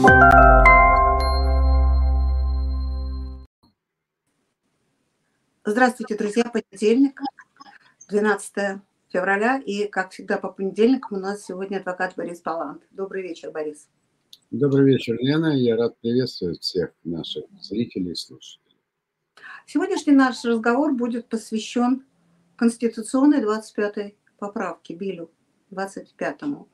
Здравствуйте, друзья. Понедельник, 12 февраля. И, как всегда, по понедельникам у нас сегодня адвокат Борис Палант. Добрый вечер, Борис. Добрый вечер, Лена. Я рад приветствовать всех наших зрителей и слушателей. Сегодняшний наш разговор будет посвящен конституционной 25-й поправке, Биллю 25-му.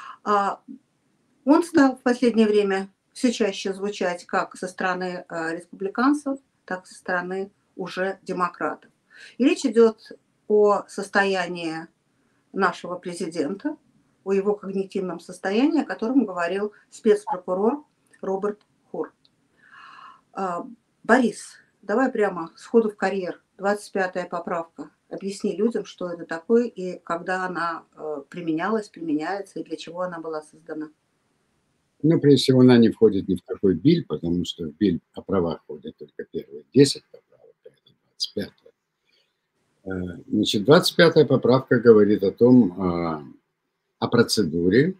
Он стал в последнее время все чаще звучать как со стороны республиканцев, так и со стороны уже демократов. И речь идет о состоянии нашего президента, о его когнитивном состоянии, о котором говорил спецпрокурор Роберт Хур. Борис, давай прямо сходу в карьер. 25-я поправка. Объясни людям, что это такое и когда она применялась, применяется и для чего она была создана. Ну, прежде всего, она не входит ни в какой биль, потому что в биль о правах входят только первые 10 поправок, а это 25-я. Значит, 25-я поправка говорит о том, о процедуре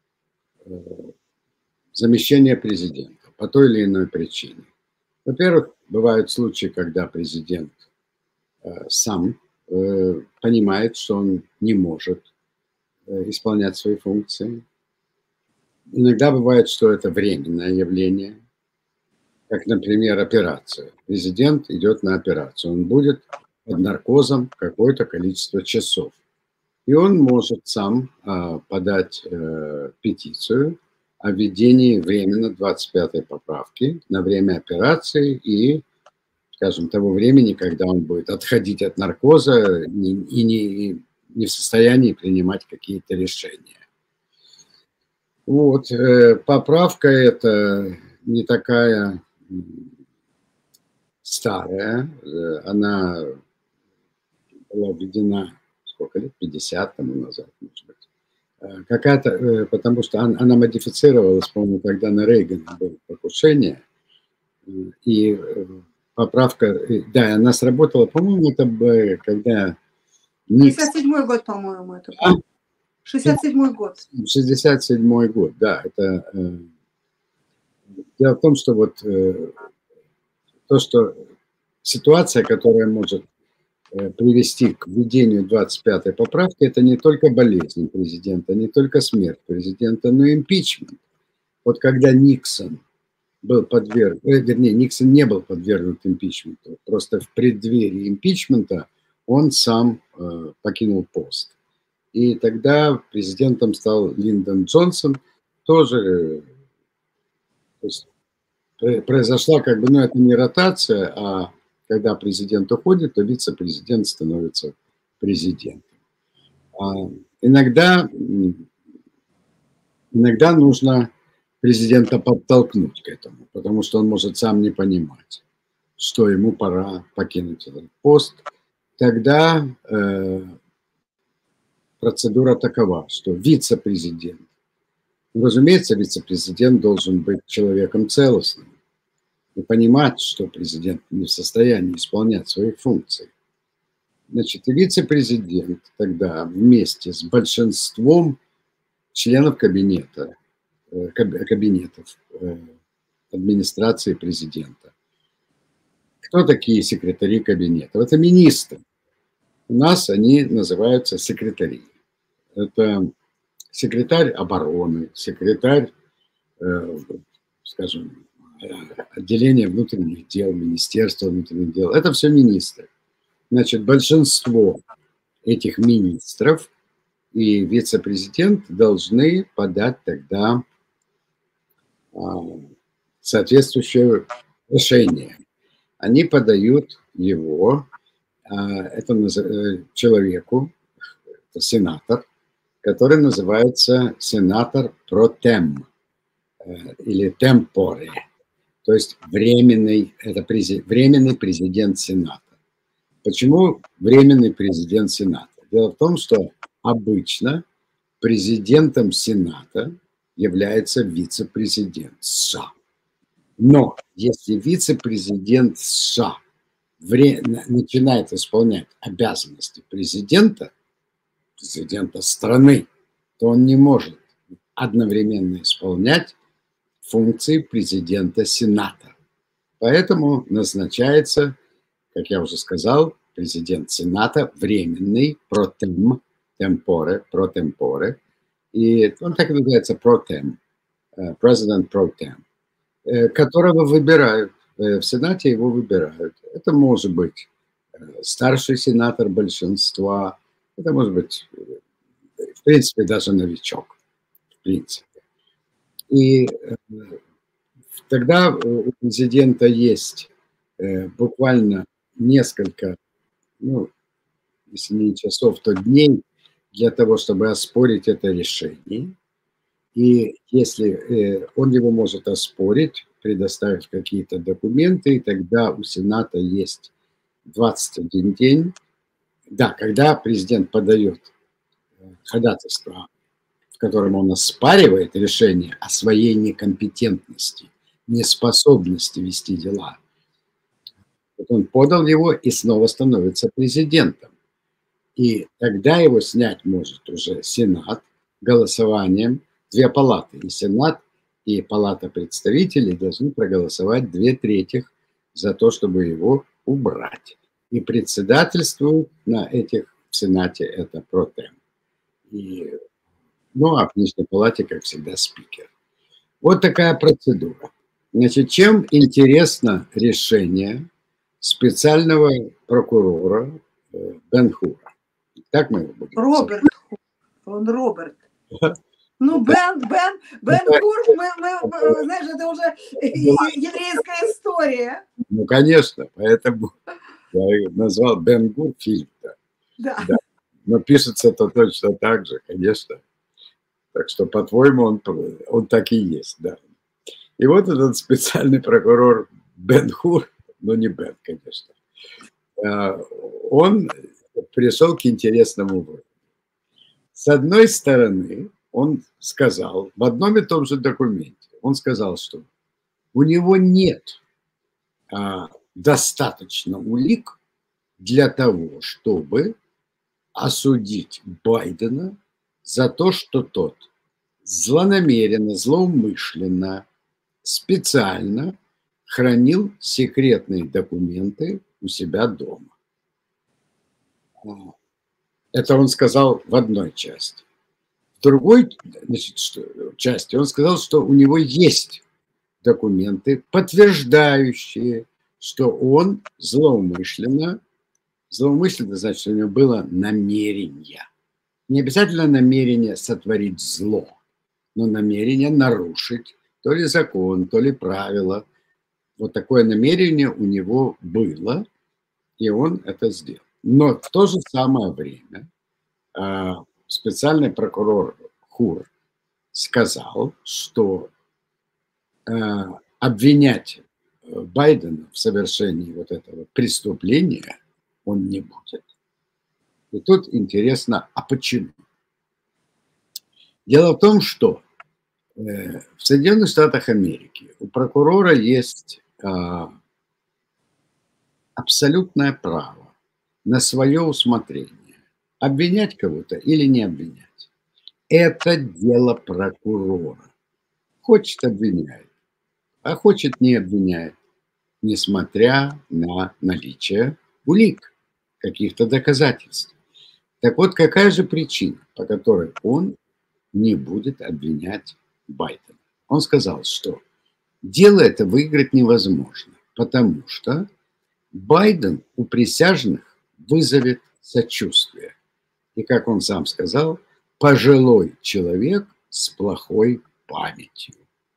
замещения президента по той или иной причине. Во-первых, бывают случаи, когда президент сам понимает, что он не может исполнять свои функции. Иногда бывает, что это временное явление, как, например, операция. Президент идет на операцию, он будет под наркозом какое-то количество часов. И он может сам подать петицию о введении временно 25-й поправки на время операции и, скажем, того времени, когда он будет отходить от наркоза и не в состоянии принимать какие-то решения. Вот, поправка эта не такая старая, она была введена, сколько лет, 50 тому назад, может быть. Какая-то, потому что она модифицировалась, по-моему, когда на Рейгана было покушение, и поправка, да, она сработала, по-моему, это когда... 67-й год, по-моему, это был. 67-й год. 67-й год, да. Это, дело в том, что вот то, что ситуация, которая может привести к введению 25-й поправки, это не только болезнь президента, не только смерть президента, но и импичмент. Вот когда Никсон был подвергнут, вернее, Никсон не был подвергнут импичменту, просто в преддверии импичмента он сам покинул пост. И тогда президентом стал Линдон Джонсон. Тоже то есть, произошла как бы, ну это не ротация, а когда президент уходит, то вице-президент становится президентом. Иногда нужно президента подтолкнуть к этому, потому что он может сам не понимать, что ему пора покинуть этот пост. Тогда процедура такова, что вице-президент, разумеется, вице-президент должен быть человеком целостным и понимать, что президент не в состоянии исполнять свои функции. Значит, и вице-президент тогда вместе с большинством членов кабинетов администрации президента. Кто такие секретари кабинетов? Это министры. У нас они называются секретари. Это секретарь обороны, секретарь, скажем, отделения внутренних дел, Министерства внутренних дел. Это все министры. Значит, большинство этих министров и вице-президент должны подать тогда соответствующее решение. Они подают его человеку, это сенатор, который называется сенатор про тем или темпоре, то есть временный президент Сената. Почему временный президент Сената? Дело в том, что обычно президентом Сената является вице-президент США. Но если вице-президент США начинает исполнять обязанности президента страны, то он не может одновременно исполнять функции президента Сената. Поэтому назначается, как я уже сказал, президент Сената временный, про темпоре, и он так и называется протем, президент протем, которого выбирают. В Сенате его выбирают. Это может быть старший сенатор большинства, это может быть, в принципе, даже новичок. В принципе. И тогда у президента есть буквально несколько, ну, если не часов, то дней для того, чтобы оспорить это решение. И если он его может оспорить, предоставить какие-то документы, и тогда у Сената есть 21 день. Да, когда президент подает ходатайство, в котором он оспаривает решение о своей некомпетентности, неспособности вести дела. Вот он подал его и снова становится президентом. И тогда его снять может уже Сенат голосованием. Две палаты, и Сенат, и Палата представителей должны проголосовать 2/3 за то, чтобы его убрать. И председательствует на этих в Сенате это протем. Ну, а в Нижней Палате, как всегда, спикер. Вот такая процедура. Значит, чем интересно решение специального прокурора Бен-Хура? Так мы его будем Роберт Хур. Он Роберт. Ну, Бен-Хур, знаешь, это уже еврейская история. Ну, конечно, поэтому я назвал Бен-Гур фильм-то. Да. Но пишется-то точно так же, конечно. Так что, по-твоему, он так и есть, да. И вот этот специальный прокурор Бен-Хур, но не Бен, конечно, он пришел к интересному выводу. С одной стороны, он сказал в одном и том же документе, он сказал, что у него нет достаточно улик для того, чтобы осудить Байдена за то, что тот злонамеренно, злоумышленно, специально хранил секретные документы у себя дома. Это он сказал в одной части. В другой части он сказал, что у него есть документы, подтверждающие, что он злоумышленно, значит, что у него было намерение. Не обязательно намерение сотворить зло, но намерение нарушить то ли закон, то ли правила. Вот такое намерение у него было, и он это сделал. Но в то же самое время специальный прокурор Хур сказал, что обвинять Байдена в совершении вот этого преступления он не будет. И тут интересно, а почему? Дело в том, что в Соединенных Штатах Америки у прокурора есть абсолютное право на свое усмотрение обвинять кого-то или не обвинять. Это дело прокурора. Хочет — обвиняет, а хочет — не обвиняет, несмотря на наличие улик, каких-то доказательств. Так вот, какая же причина, по которой он не будет обвинять Байдена? Он сказал, что дело это выиграть невозможно, потому что Байден у присяжных вызовет сочувствие. И, как он сам сказал, пожилой человек с плохой памятью.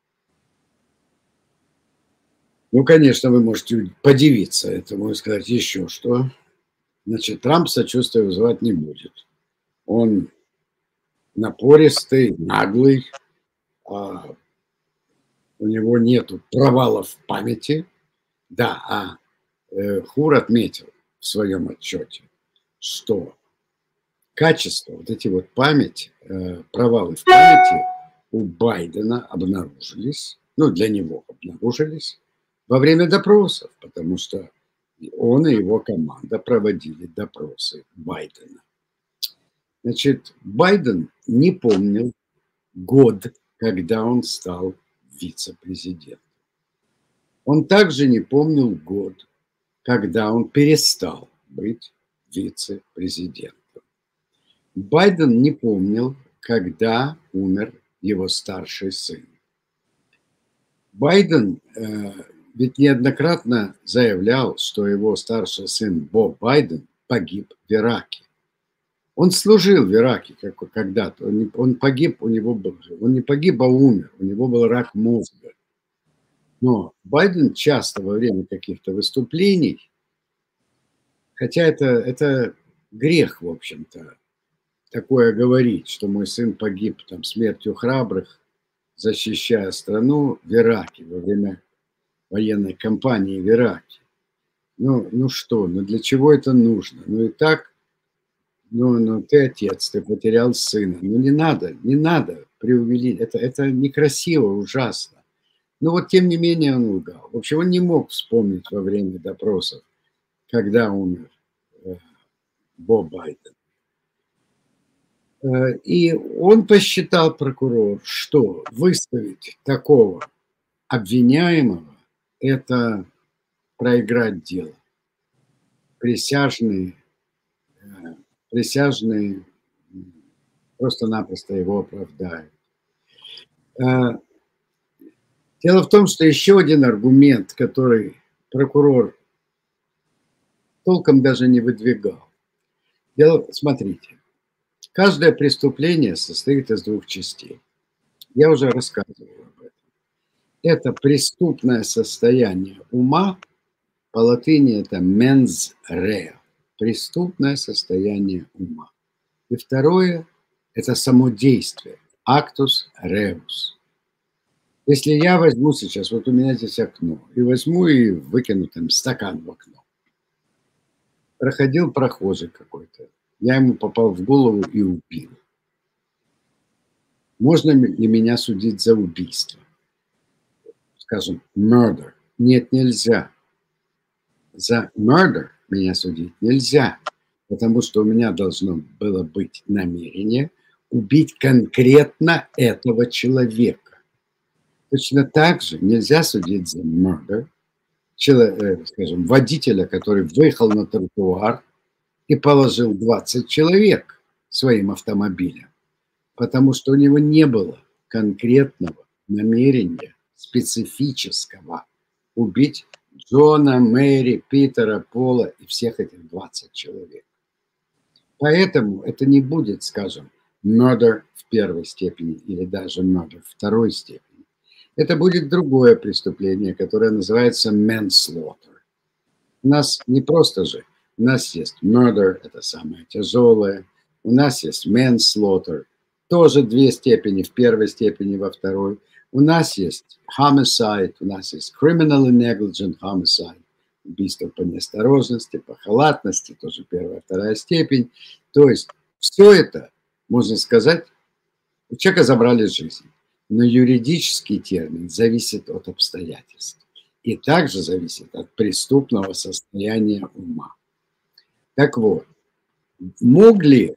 Ну, конечно, вы можете подивиться этому и сказать еще что. Значит, Трамп сочувствия вызывать не будет. Он напористый, наглый, у него нету провалов в памяти. Да, Хур отметил в своем отчете, что качество, вот эти вот провалы в памяти у Байдена обнаружились, ну, для него обнаружились во время допросов, потому что он и его команда проводили допросы Байдена. Значит, Байден не помнил год, когда он стал вице-президентом. Он также не помнил год, когда он перестал быть вице-президентом. Байден не помнил, когда умер его старший сын. Байден ведь неоднократно заявлял, что его старший сын Бо Байден погиб в Ираке. Он служил в Ираке когда-то. Он погиб, он не погиб, а умер. У него был рак мозга. Но Байден часто во время каких-то выступлений, хотя это грех, в общем-то, такое говорить, что мой сын погиб там смертью храбрых, защищая страну в Ираке во время военной кампании в Ираке. Ну для чего это нужно? Ну и так, ты отец, ты потерял сына. Ну не надо преувеличить. Это некрасиво, ужасно. Но вот тем не менее он лгал. В общем, он не мог вспомнить во время допросов, когда умер Бо Байден. И он посчитал, прокурор, что выставить такого обвиняемого – это проиграть дело. Присяжные просто-напросто его оправдают. Дело в том, что еще один аргумент, который прокурор толком даже не выдвигал. Смотрите, каждое преступление состоит из двух частей. Я уже рассказывал об этом. Это преступное состояние ума, по латыни это mens rea, преступное состояние ума. И второе – это само действие, actus reus. Если я возьму сейчас, вот у меня здесь окно, и возьму и выкину там стакан в окно. Проходил прохожий какой-то, я ему попал в голову и убил. Можно ли меня судить за убийство? Скажем, murder. Нет, нельзя. За murder меня судить нельзя, потому что у меня должно было быть намерение убить конкретно этого человека. Точно так же нельзя судить за murder, скажем, водителя, который выехал на тротуар и положил 20 человек своим автомобилем, потому что у него не было конкретного намерения специфического убить Джона, Мэри, Питера, Пола и всех этих 20 человек. Поэтому это не будет, скажем, murder в первой степени или даже murder второй степени. Это будет другое преступление, которое называется manslaughter. У нас не просто же, у нас есть murder, это самое тяжелое, у нас есть manslaughter, тоже две степени, в первой степени, во второй. У нас есть homicide, у нас есть criminal and negligent homicide, убийство по неосторожности, по халатности, тоже первая, вторая степень. То есть все это, можно сказать, у человека забрали жизнь. Но юридический термин зависит от обстоятельств и также зависит от преступного состояния ума. Так вот, мог ли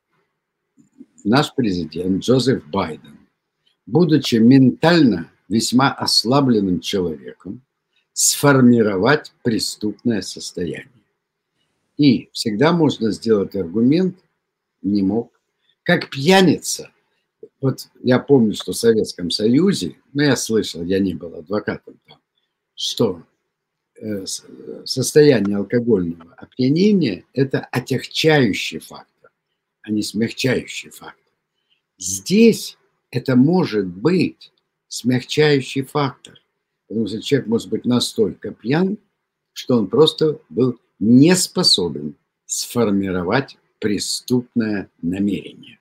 наш президент Джозеф Байден, будучи ментально весьма ослабленным человеком, сформировать преступное состояние? И всегда можно сделать аргумент, не мог. Как пьяница. Вот я помню, что в Советском Союзе, я слышал, я не был адвокатом там, что состояние алкогольного опьянения – это отягчающий фактор, а не смягчающий фактор. Здесь это может быть смягчающий фактор, потому что человек может быть настолько пьян, что он просто был не способен сформировать преступное намерение.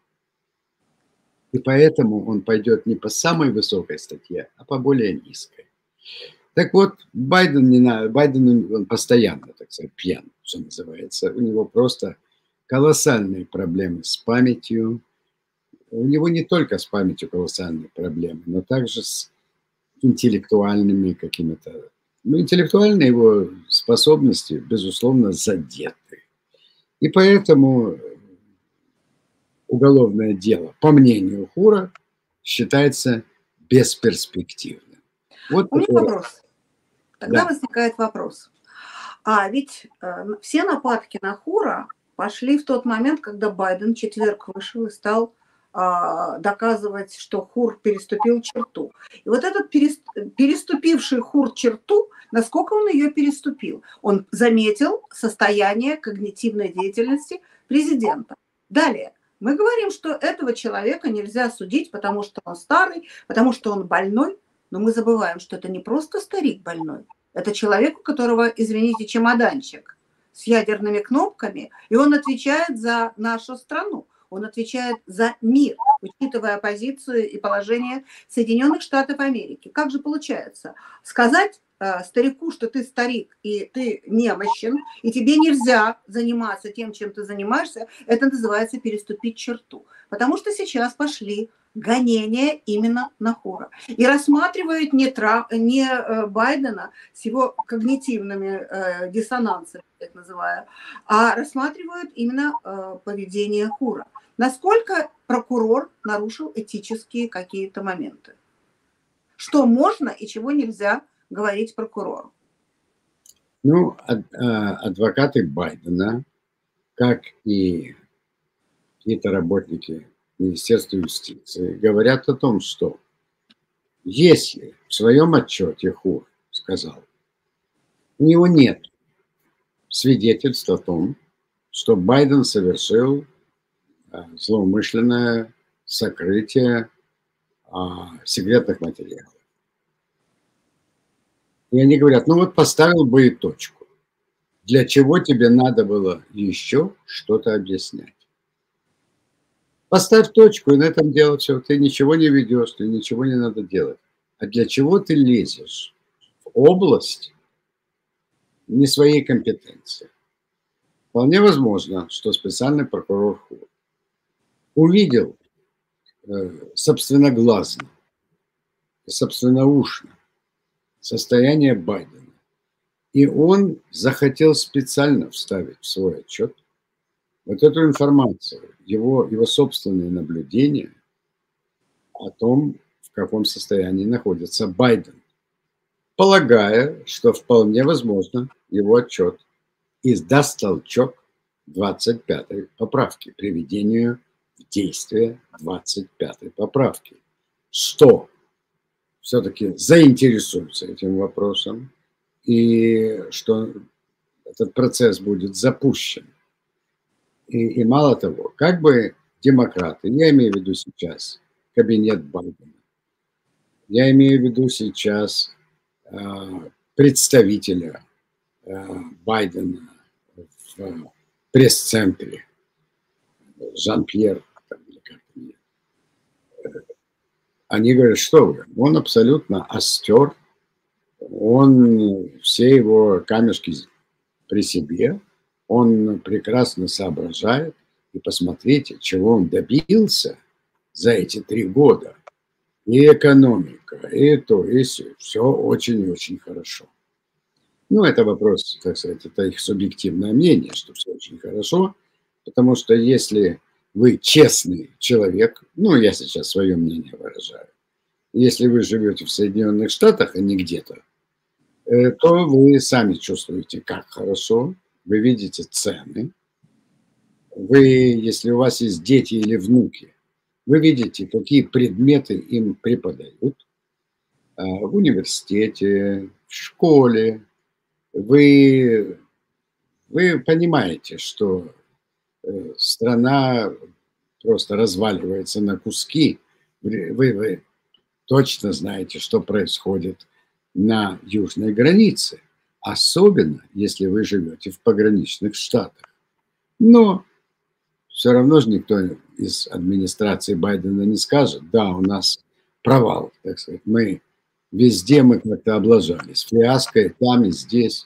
И поэтому он пойдет не по самой высокой статье, а по более низкой. Так вот, Байден он постоянно, так сказать, пьян, что называется. У него просто колоссальные проблемы с памятью. У него не только с памятью колоссальные проблемы, но также с интеллектуальными какими-то... интеллектуальные его способности, безусловно, задеты. И поэтому уголовное дело, по мнению Хура, считается бесперспективным. Вот У меня такой, вопрос. Тогда да. возникает вопрос. А ведь все нападки на Хура пошли в тот момент, когда Байден в четверг вышел и стал доказывать, что Хур переступил черту. И вот этот переступивший Хур черту, насколько он ее переступил? Он заметил состояние когнитивной деятельности президента. Далее. Мы говорим, что этого человека нельзя судить, потому что он старый, потому что он больной, но мы забываем, что это не просто старик больной, это человек, у которого, извините, чемоданчик с ядерными кнопками, и он отвечает за нашу страну, он отвечает за мир, учитывая позицию и положение Соединенных Штатов Америки. Как же получается? Сказать старику, что ты старик и ты немощен, и тебе нельзя заниматься тем, чем ты занимаешься, это называется переступить черту. Потому что сейчас пошли гонения именно на Хура. И рассматривают не Байдена с его когнитивными диссонансами, так называю, а рассматривают именно поведение Хура. Насколько прокурор нарушил этические какие-то моменты? Что можно и чего нельзя говорить прокурору? Ну, адвокаты Байдена, как и какие-то работники Министерства юстиции, говорят о том, что если в своем отчете Хур сказал, у него нет свидетельств о том, что Байден совершил злоумышленное сокрытие секретных материалов. И они говорят, ну вот поставил бы и точку. Для чего тебе надо было еще что-то объяснять? Поставь точку, и на этом дело все. Ты ничего не ведешь, ты ничего не надо делать. А для чего ты лезешь в область не своей компетенции? Вполне возможно, что специальный прокурор Хур увидел собственноглазно, собственноушно состояние Байдена. И он захотел специально вставить в свой отчет вот эту информацию, его собственные наблюдения о том, в каком состоянии находится Байден, полагая, что вполне возможно его отчет издаст толчок 25-й поправки, приведению в действие 25-й поправки, что все-таки заинтересуется этим вопросом и что этот процесс будет запущен. И мало того, как бы демократы, я имею в виду сейчас кабинет Байдена, я имею в виду сейчас представителя Байдена в пресс-центре, Жан-Пьер, они говорят, что вы, он абсолютно остер, он все его камешки при себе, он прекрасно соображает, и посмотрите, чего он добился за эти 3 года. И экономика, и то, и все очень и очень хорошо. Ну, это вопрос, так сказать, это их субъективное мнение, что все очень хорошо, потому что если вы честный человек, ну, я сейчас свое мнение выражаю, если вы живете в Соединенных Штатах, а не где-то, то вы сами чувствуете, как хорошо, вы видите цены, вы, если у вас есть дети или внуки, вы видите, какие предметы им преподают в университете, в школе. Вы понимаете, что страна просто разваливается на куски. Вы точно знаете, что происходит на южной границе, особенно если вы живете в пограничных штатах. Но все равно же никто из администрации Байдена не скажет, да, у нас провал, так сказать, везде мы как-то облажались, фиаско и там, и здесь.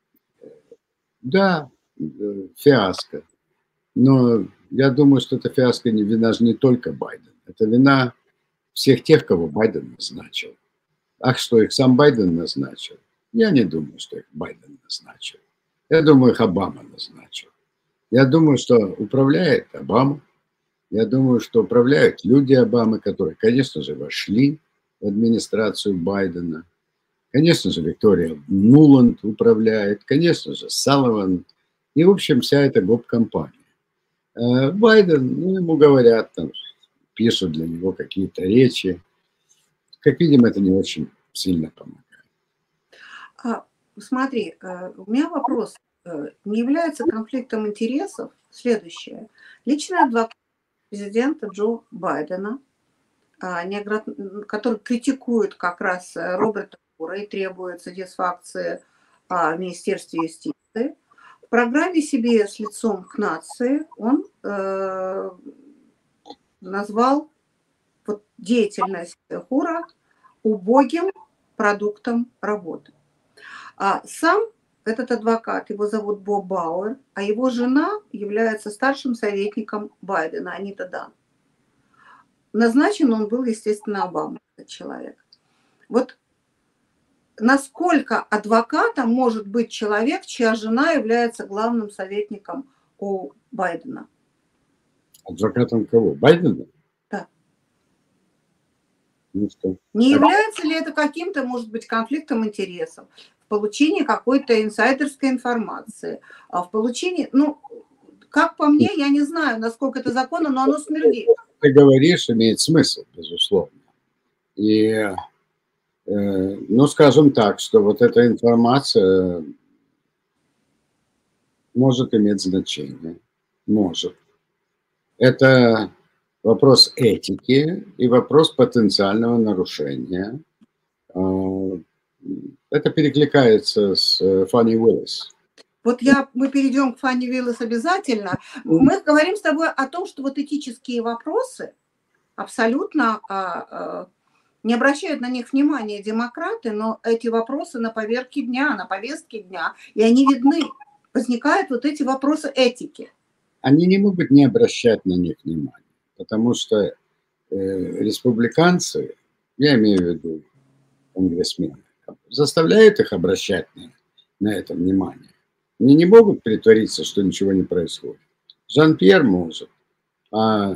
Да, фиаско. Но я думаю, что это фиаско вина же не только Байдена. Это вина всех тех, кого Байден назначил. А что, их сам Байден назначил? Я не думаю, что их Байден назначил. Я думаю, их Обама назначил. Я думаю, что управляет Обама. Я думаю, что управляют люди Обамы, которые, конечно же, вошли в администрацию Байдена. Конечно же, Виктория Нуланд управляет, конечно же, Салливан. И, в общем, вся эта гоп-компания. Байден, ну, ему говорят, там, пишут для него какие-то речи. Как видим, это не очень сильно помогает. Смотри, у меня вопрос. Не является конфликтом интересов следующее. Личный адвокат президента Джо Байдена, который критикует как раз Роберта Мура и требует сатисфакции в Министерстве юстиции, в программе CBS «Лицом к нации» он назвал вот деятельность Хура убогим продуктом работы. Сам этот адвокат, его зовут Боб Бауэр, а его жена является старшим советником Байдена, Анита Дан. Назначен он был, естественно, Обамой, этот человек. Вот насколько адвокатом может быть человек, чья жена является главным советником у Байдена? Адвокатом кого? Байдена? Да. Ну что? Не является ли это каким-то, может быть, конфликтом интересов в получении какой-то инсайдерской информации, в получении, ну, как по мне, я не знаю, насколько это законно, но оно смердит. Ты говоришь, имеет смысл, безусловно. И, ну, скажем так, что вот эта информация может иметь значение. Может. Это вопрос этики и вопрос потенциального нарушения. Это перекликается с Фанни Уиллис. Вот мы перейдем к Фанни Уиллис обязательно. Мы говорим с тобой о том, что вот этические вопросы абсолютно не обращают на них внимания демократы, но эти вопросы на повестке дня, и они видны. Возникают вот эти вопросы этики. Они не могут не обращать на них внимания, потому что республиканцы, я имею в виду конгрессмены, заставляют их обращать на это внимание. Они не могут притвориться, что ничего не происходит. Жан-Пьер может. А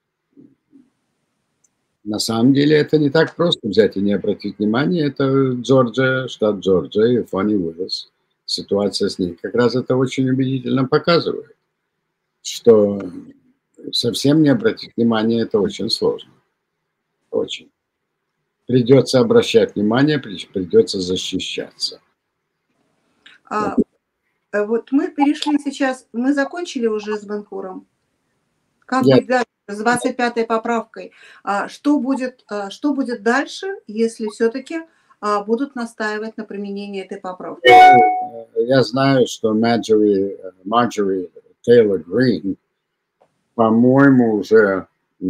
на самом деле это не так просто взять и не обратить внимание. Это Джорджия, штат Джорджия и Фанни Уиллис. Ситуация с ней как раз это очень убедительно показывает, что совсем не обратить внимание это очень сложно. Очень. Придется обращать внимание, придется защищаться. Вот мы перешли сейчас, мы закончили уже с Бен-Хуром. Как быть дальше с 25-й поправкой? Что будет дальше, если все-таки будут настаивать на применении этой поправки? Я знаю, что Марджори Тейлор Грин, по-моему, уже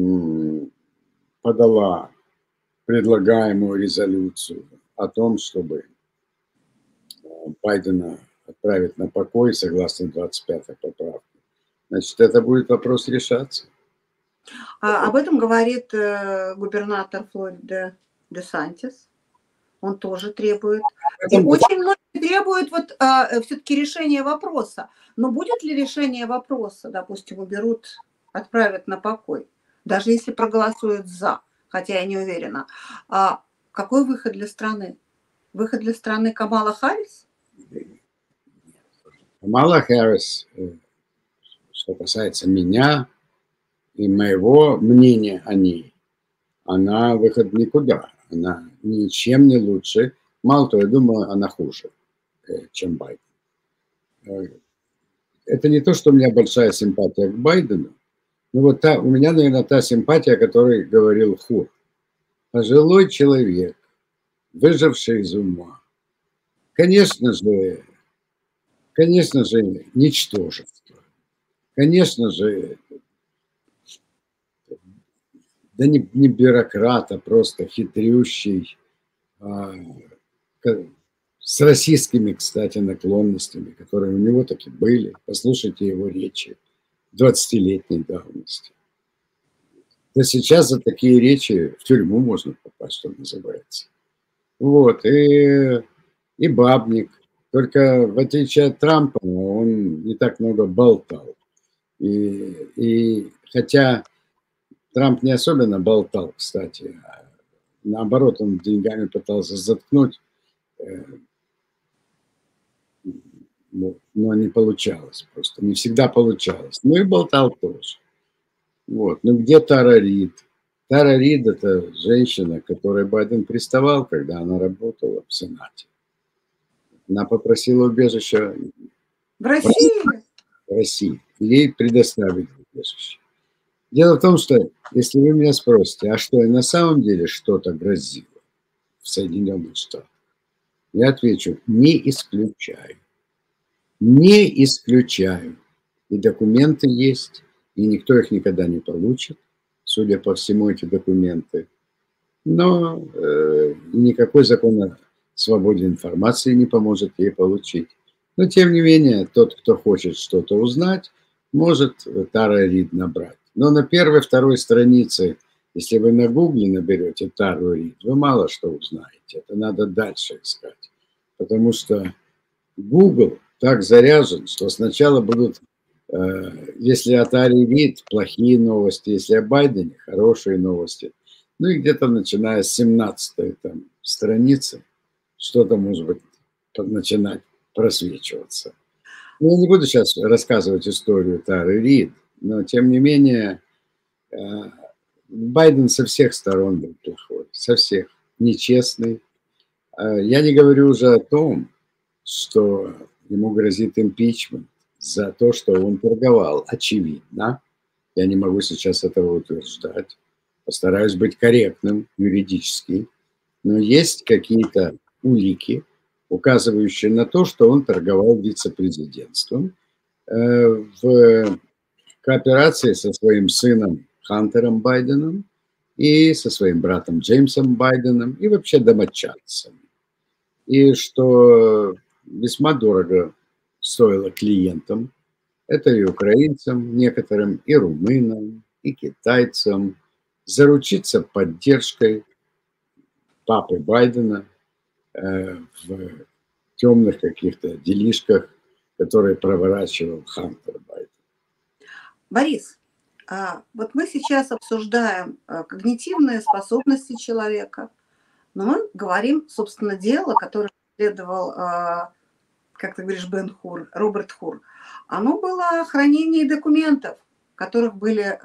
подала предлагаемую резолюцию о том, чтобы Байдена отправить на покой согласно 25-й поправке. Значит, это будет вопрос решаться. Об этом говорит губернатор Флориды Десантис. Он тоже требует. И очень многие требуют вот все-таки решения вопроса. Но будет ли решение вопроса, допустим, отправят на покой, даже если проголосуют за, хотя я не уверена. Какой выход для страны? Выход для страны Камала Харрис? Камала Харрис, что касается меня и моего мнения о ней, она выход никуда. Она ничем не лучше. Мало того, я думаю, она хуже, чем Байден. Это не то, что у меня большая симпатия к Байдену, но вот у меня, наверное, та симпатия, о которой говорил Хур. Пожилой человек, выживший из ума. Конечно же, ничтожество. Конечно же, да не бюрократ, а просто хитрющий, с российскими, кстати, наклонностями, которые у него таки были. Послушайте его речи 20-летней давности. Да сейчас за такие речи в тюрьму можно попасть, что называется. Вот, и бабник. Только в отличие от Трампа, он не так много болтал. И хотя Трамп не особенно болтал, кстати, наоборот, он деньгами пытался заткнуть но не получалось просто, не всегда получалось. Ну и болтал тоже. Вот. Ну где Тара Рид? Тара Рид – это женщина, к которой Байден приставал, когда она работала в Сенате. Она попросила убежища В России? в России. Ей предоставили убежище. Дело в том, что если вы меня спросите, а что и на самом деле что-то грозило в Соединенных Штатах, я отвечу, не исключаю. Не исключаю. И документы есть, и никто их никогда не получит, судя по всему, эти документы. Но никакой закон о свободе информации не поможет ей получить. Но, тем не менее, тот, кто хочет что-то узнать, может Тара Рид набрать. Но на первой, второй странице, если вы на Гугле наберете Тару Рид, вы мало что узнаете. Это надо дальше искать. Потому что Google так заряжен, что сначала будут, если о Таре Рид, плохие новости, если о Байдене, хорошие новости. Ну и где-то начиная с 17-й там страницы что-то может быть начинать просвечиваться. Я не буду сейчас рассказывать историю Тары Рид, но тем не менее Байден со всех сторон был плохой, со всех, нечестный. Я не говорю уже о том, что ему грозит импичмент за то, что он торговал, очевидно. Я не могу сейчас этого утверждать. Постараюсь быть корректным юридически. Но есть какие-то улики, указывающие на то, что он торговал вице-президентством в кооперации со своим сыном Хантером Байденом и со своим братом Джеймсом Байденом и вообще домочадцами. И что весьма дорого стоило клиентам, это и украинцам некоторым, и румынам, и китайцам, заручиться поддержкой папы Байдена в темных каких-то делишках, которые проворачивал Хантер Байден. Борис, вот мы сейчас обсуждаем когнитивные способности человека, но мы говорим, собственно, дело, которое исследовал, как ты говоришь, Бен Хур, Роберт Хур. Оно было о хранении документов, в которых были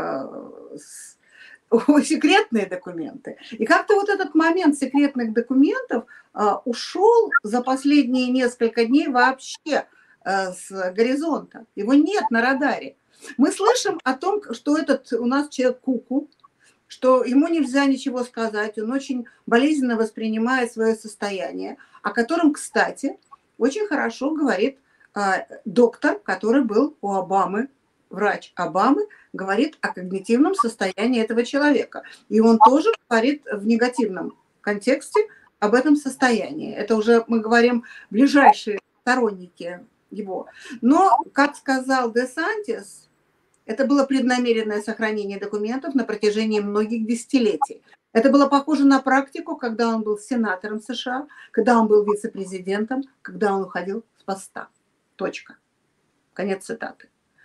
секретные документы. И как-то вот этот момент секретных документов ушел за последние несколько дней вообще с горизонта. Его нет на радаре. Мы слышим о том, что этот у нас человек куку, что ему нельзя ничего сказать, он очень болезненно воспринимает свое состояние, о котором, кстати, очень хорошо говорит доктор, который был у Обамы, врач Обамы, говорит о когнитивном состоянии этого человека. И он тоже говорит в негативном контексте об этом состоянии. Это уже мы говорим ближайшие сторонники его. Но, как сказал Де Сантис, это было преднамеренное сохранение документов на протяжении многих десятилетий. Это было похоже на практику, когда он был сенатором США, когда он был вице-президентом, когда он уходил с поста. Точка. Конец цитаты.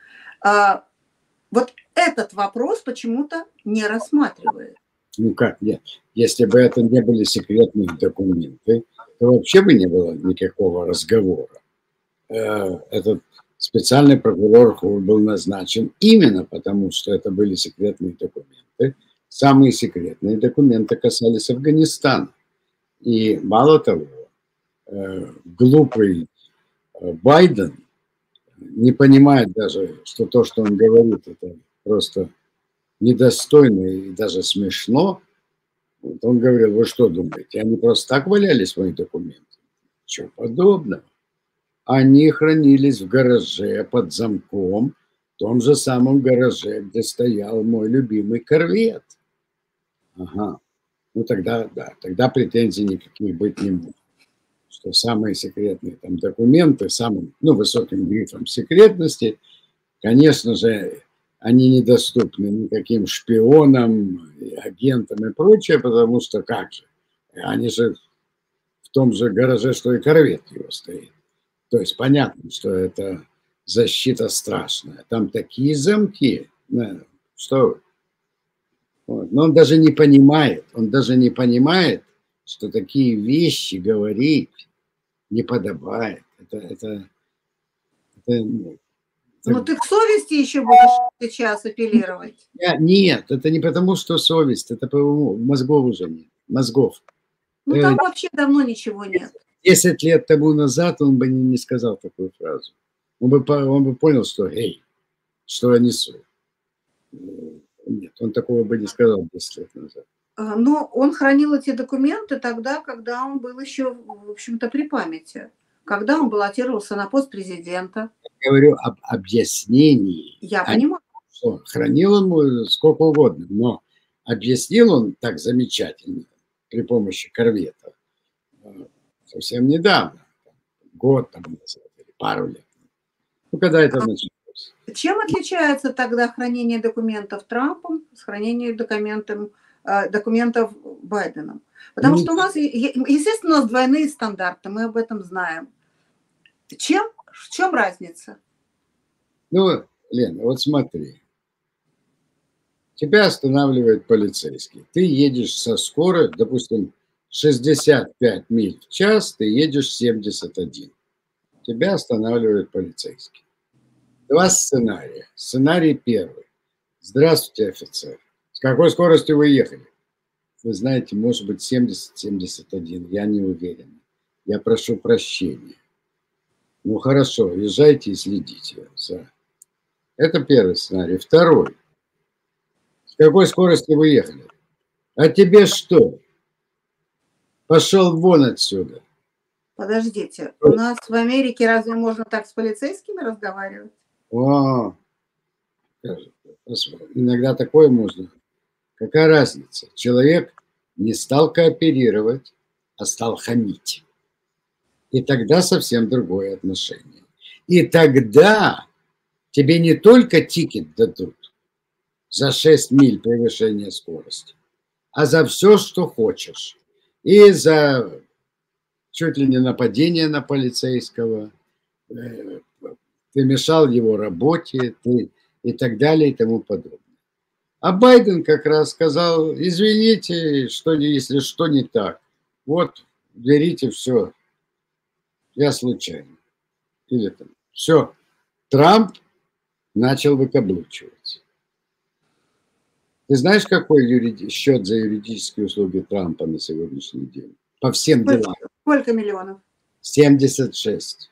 Вот этот вопрос почему-то не рассматривает. Ну как нет? Если бы это не были секретные документы, то вообще бы не было никакого разговора. Этот специальный прокурор Хур был назначен именно потому, что это были секретные документы. Самые секретные документы касались Афганистана. И мало того, глупый Байден не понимает даже, что то, что он говорит, это просто недостойно и даже смешно. Вот он говорил, вы что думаете, они просто так валялись, мои документы? Чего подобного. Они хранились в гараже под замком, в том же самом гараже, где стоял мой любимый корвет. Ага. Ну тогда, да, тогда претензий никаких быть не может. Что самые секретные там документы, самым высоким грифом секретности, конечно же, они недоступны никаким шпионам, агентам и прочее, потому что как же? Они же в том же гараже, что и корвет его стоит. То есть понятно, что это защита страшная. Там такие замки, что... Вот. Но он даже не понимает, что такие вещи говорить не подобает. Ну, Ну, ты к совести еще будешь сейчас апеллировать? нет, это не потому, что совесть, это по мозгов уже нет. Мозгов. Ну, там вообще давно ничего нет. 10 лет тому назад он бы не сказал такую фразу. Он бы понял, что, эй, что я несу. Нет, он такого бы не сказал 10 лет назад. Но он хранил эти документы тогда, когда он был еще, в общем-то, при памяти. Когда он баллотировался на пост президента. Я говорю об объяснении. Я понимаю. Что хранил он сколько угодно, но объяснил он так замечательно при помощи корвета совсем недавно. Год там назад или пару лет. Ну, когда это началось. Чем отличается тогда хранение документов Трампом с хранением документов Байденом? Потому что у нас, естественно, у нас двойные стандарты, мы об этом знаем. В чем разница? Ну, Лена, вот смотри. Тебя останавливает полицейский. Ты едешь со скоростью, допустим, 65 миль в час, ты едешь 71. Тебя останавливает полицейский. Два сценария. Сценарий первый. Здравствуйте, офицер. С какой скоростью вы ехали? Вы знаете, может быть 70-71, я не уверен. Я прошу прощения. Ну хорошо, езжайте и следите. Это первый сценарий. Второй. С какой скоростью вы ехали? А тебе что? Пошел вон отсюда. Подождите, у нас в Америке разве можно так с полицейскими разговаривать? О, иногда такое можно. Какая разница? Человек не стал кооперировать, а стал хамить. И тогда совсем другое отношение. И тогда тебе не только тикет дадут за 6 миль превышения скорости, а за все, что хочешь. И за чуть ли не нападение на полицейского, ты мешал его работе, и так далее, и тому подобное. А Байден как раз сказал, извините, если что не так, вот, берите все, я случайно. Или там, все. Трамп начал выкаблучиваться. Ты знаешь, какой счет за юридические услуги Трампа на сегодняшний день? По всем делам. Сколько миллионов? 76.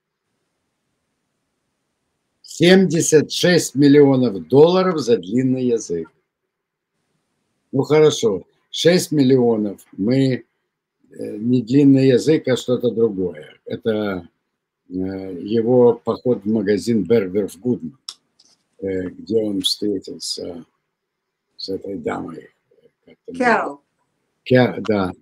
76 миллионов долларов за длинный язык. Ну хорошо, 6 миллионов мы не длинный язык, а что-то другое. Это его поход в магазин Бергеров Гудман, где он встретился с этой дамой. Кэрол. Да.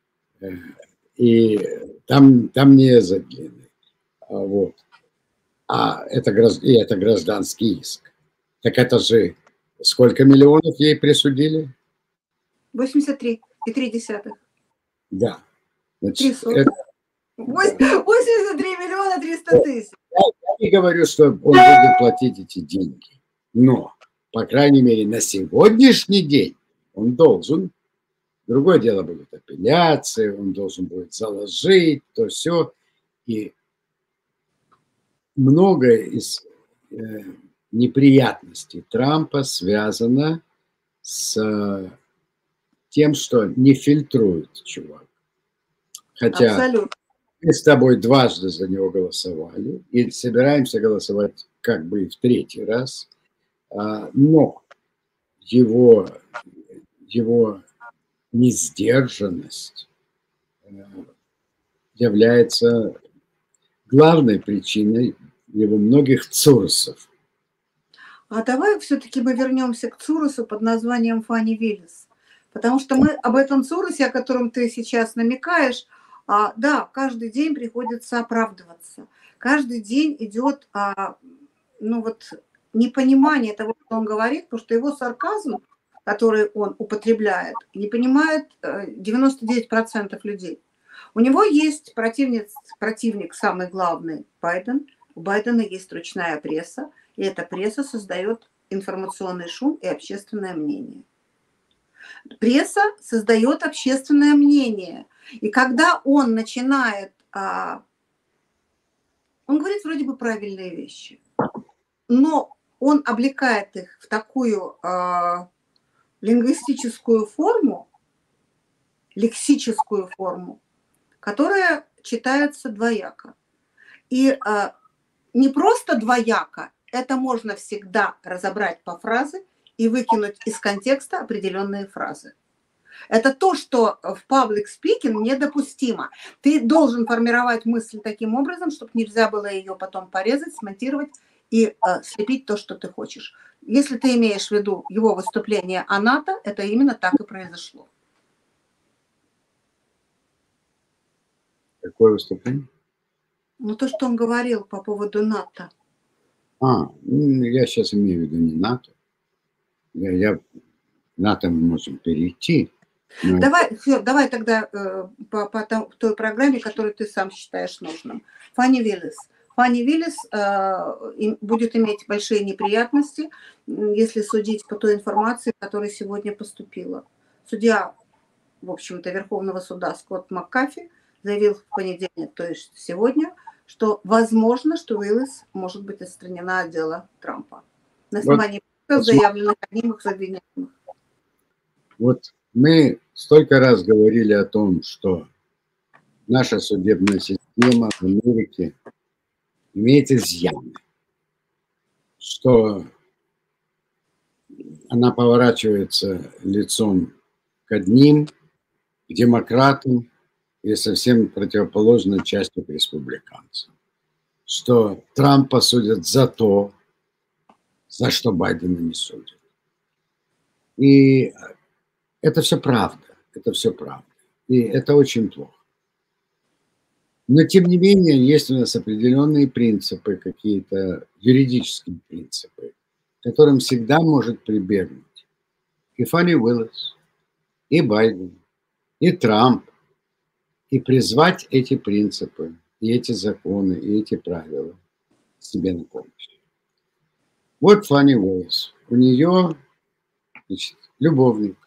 И там не язык длинный. Вот. Это гражданский иск. Так это же сколько миллионов ей присудили? 83,3. Да. Значит, 83 миллиона 300 тысяч. Я не говорю, что он будет платить эти деньги. Но, по крайней мере, на сегодняшний день он должен. Другое дело будет апелляция, он должен будет заложить, то все. И многое из неприятностей Трампа связано с тем, что не фильтрует чувак. Хотя абсолютно. Мы с тобой дважды за него голосовали и собираемся голосовать как бы и в третий раз, но его несдержанность является главной причиной его многих цурусов. А давай все-таки мы вернемся к цурусу под названием Фанни Виллис. Потому что мы об этом цурусе, о котором ты сейчас намекаешь, да, каждый день приходится оправдываться. Каждый день идет непонимание того, что он говорит, потому что его сарказм, который он употребляет, не понимает 99% людей. У него есть противник самый главный, Байден. У Байдена есть ручная пресса, и эта пресса создает информационный шум и общественное мнение. Пресса создает общественное мнение. И когда он начинает, он говорит вроде бы правильные вещи, но он облекает их в такую лингвистическую форму, лексическую форму, которая читается двояко. И не просто двояко, это можно всегда разобрать по фразе и выкинуть из контекста определенные фразы. Это то, что в public speaking недопустимо. Ты должен формировать мысль таким образом, чтобы нельзя было ее потом порезать, смонтировать и слепить то, что ты хочешь. Если ты имеешь в виду его выступление о НАТО, это именно так и произошло. Какое выступление? Ну, то, что он говорил по поводу НАТО. Я сейчас имею в виду не НАТО. НАТО мы можем перейти. Давай тогда по той программе, которую ты сам считаешь нужным. Фанни Виллис. Фанни Виллис будет иметь большие неприятности, если судить по той информации, которая сегодня поступила. Судья, в общем-то, Верховного суда Скотт Маккафи заявил в понедельник, то есть сегодня, что возможно, что Виллис может быть отстранена от дела Трампа на основании заявленных одним из обвиняемых. Вот мы столько раз говорили о том, что наша судебная система в Америке имеет изъяны, что она поворачивается лицом к одним, к демократам, и совсем противоположной частью к республиканцам. Что Трампа судят за то, за что Байдена не судят. И это все правда, это все правда. И это очень плохо. Но, тем не менее, есть у нас определенные принципы, какие-то юридические принципы, к которым всегда может прибегнуть и Фанни Уиллис, и Байден, и Трамп, и призвать эти принципы, и эти законы, и эти правила себе на помощь. Вот Фанни Уиллис. У нее, значит, любовник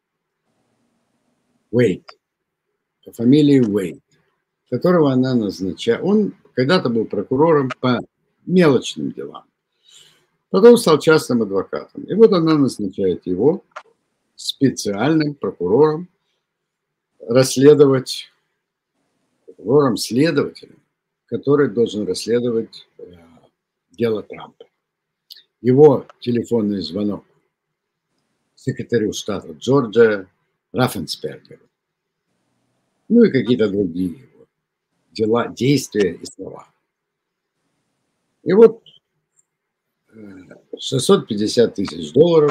Уэйд, по фамилии Уэйд, которого она назначает. Он когда-то был прокурором по мелочным делам. Потом стал частным адвокатом. И вот она назначает его специальным прокурором расследовать, прокурором-следователем, который должен расследовать дело Трампа. Его телефонный звонок секретарю штата Джорджия Раффенспергеру. Ну и какие-то другие его дела, действия и слова. И вот $650 тысяч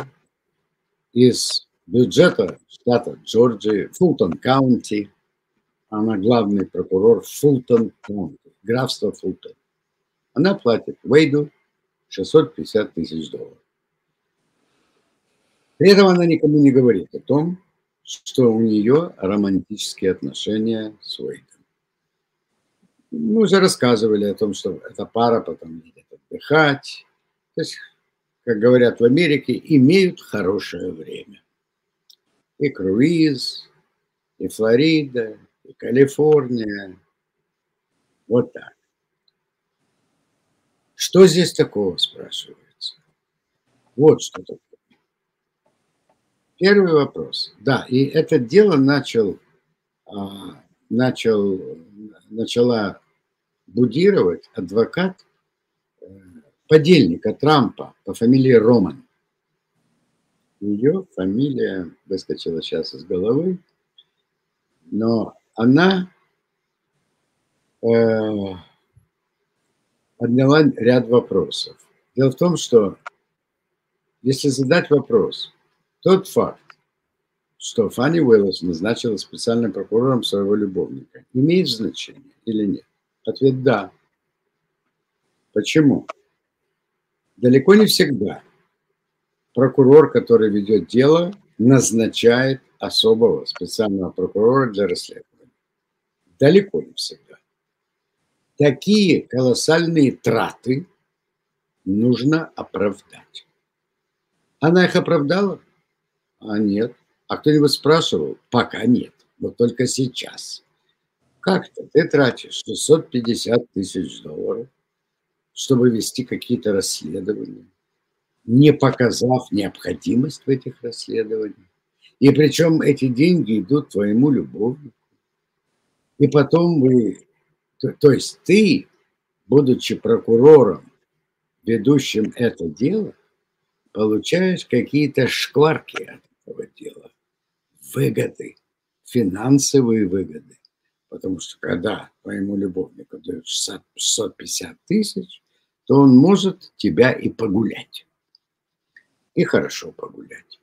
из бюджета штата Джорджии, Фултон Каунти. Она главный прокурор Фултон Каунти, графство Фултон. Она платит Уэйду $650 тысяч. При этом она никому не говорит о том, что у нее романтические отношения с Уэйдом. Мы уже рассказывали о том, что эта пара потом едет отдыхать. То есть, как говорят в Америке, имеют хорошее время. И круиз, и Флорида, и Калифорния. Вот так. Что здесь такого, спрашивается? Вот что такое. Первый вопрос. Да, и это дело начала будировать адвокат подельника Трампа по фамилии Роман. Ее фамилия выскочила сейчас из головы, но она подняла ряд вопросов. Дело в том, что если задать вопрос, тот факт, что Фанни Уиллис назначила специальным прокурором своего любовника, имеет значение или нет? Ответ – да. Почему? Далеко не всегда прокурор, который ведет дело, назначает особого специального прокурора для расследования. Далеко не всегда. Такие колоссальные траты нужно оправдать. Она их оправдала? А нет. А кто-нибудь спрашивал? Пока нет. Вот только сейчас. Как-то ты тратишь 650 тысяч долларов, чтобы вести какие-то расследования, не показав необходимость в этих расследованиях. И причем эти деньги идут твоему любовнику. И потом то есть ты, будучи прокурором, ведущим это дело, получаешь какие-то шкварки от этого дела. Выгоды, финансовые выгоды. Потому что когда твоему любовнику дают 650 тысяч, то он может тебя и погулять. И хорошо погулять.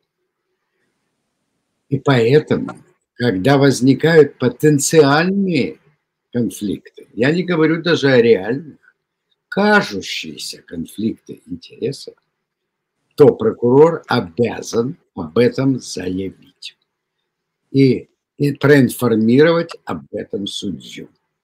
И поэтому, когда возникают потенциальные конфликты, я не говорю даже о реальных, кажущиеся конфликты интересов, то прокурор обязан об этом заявить и проинформировать об этом судью.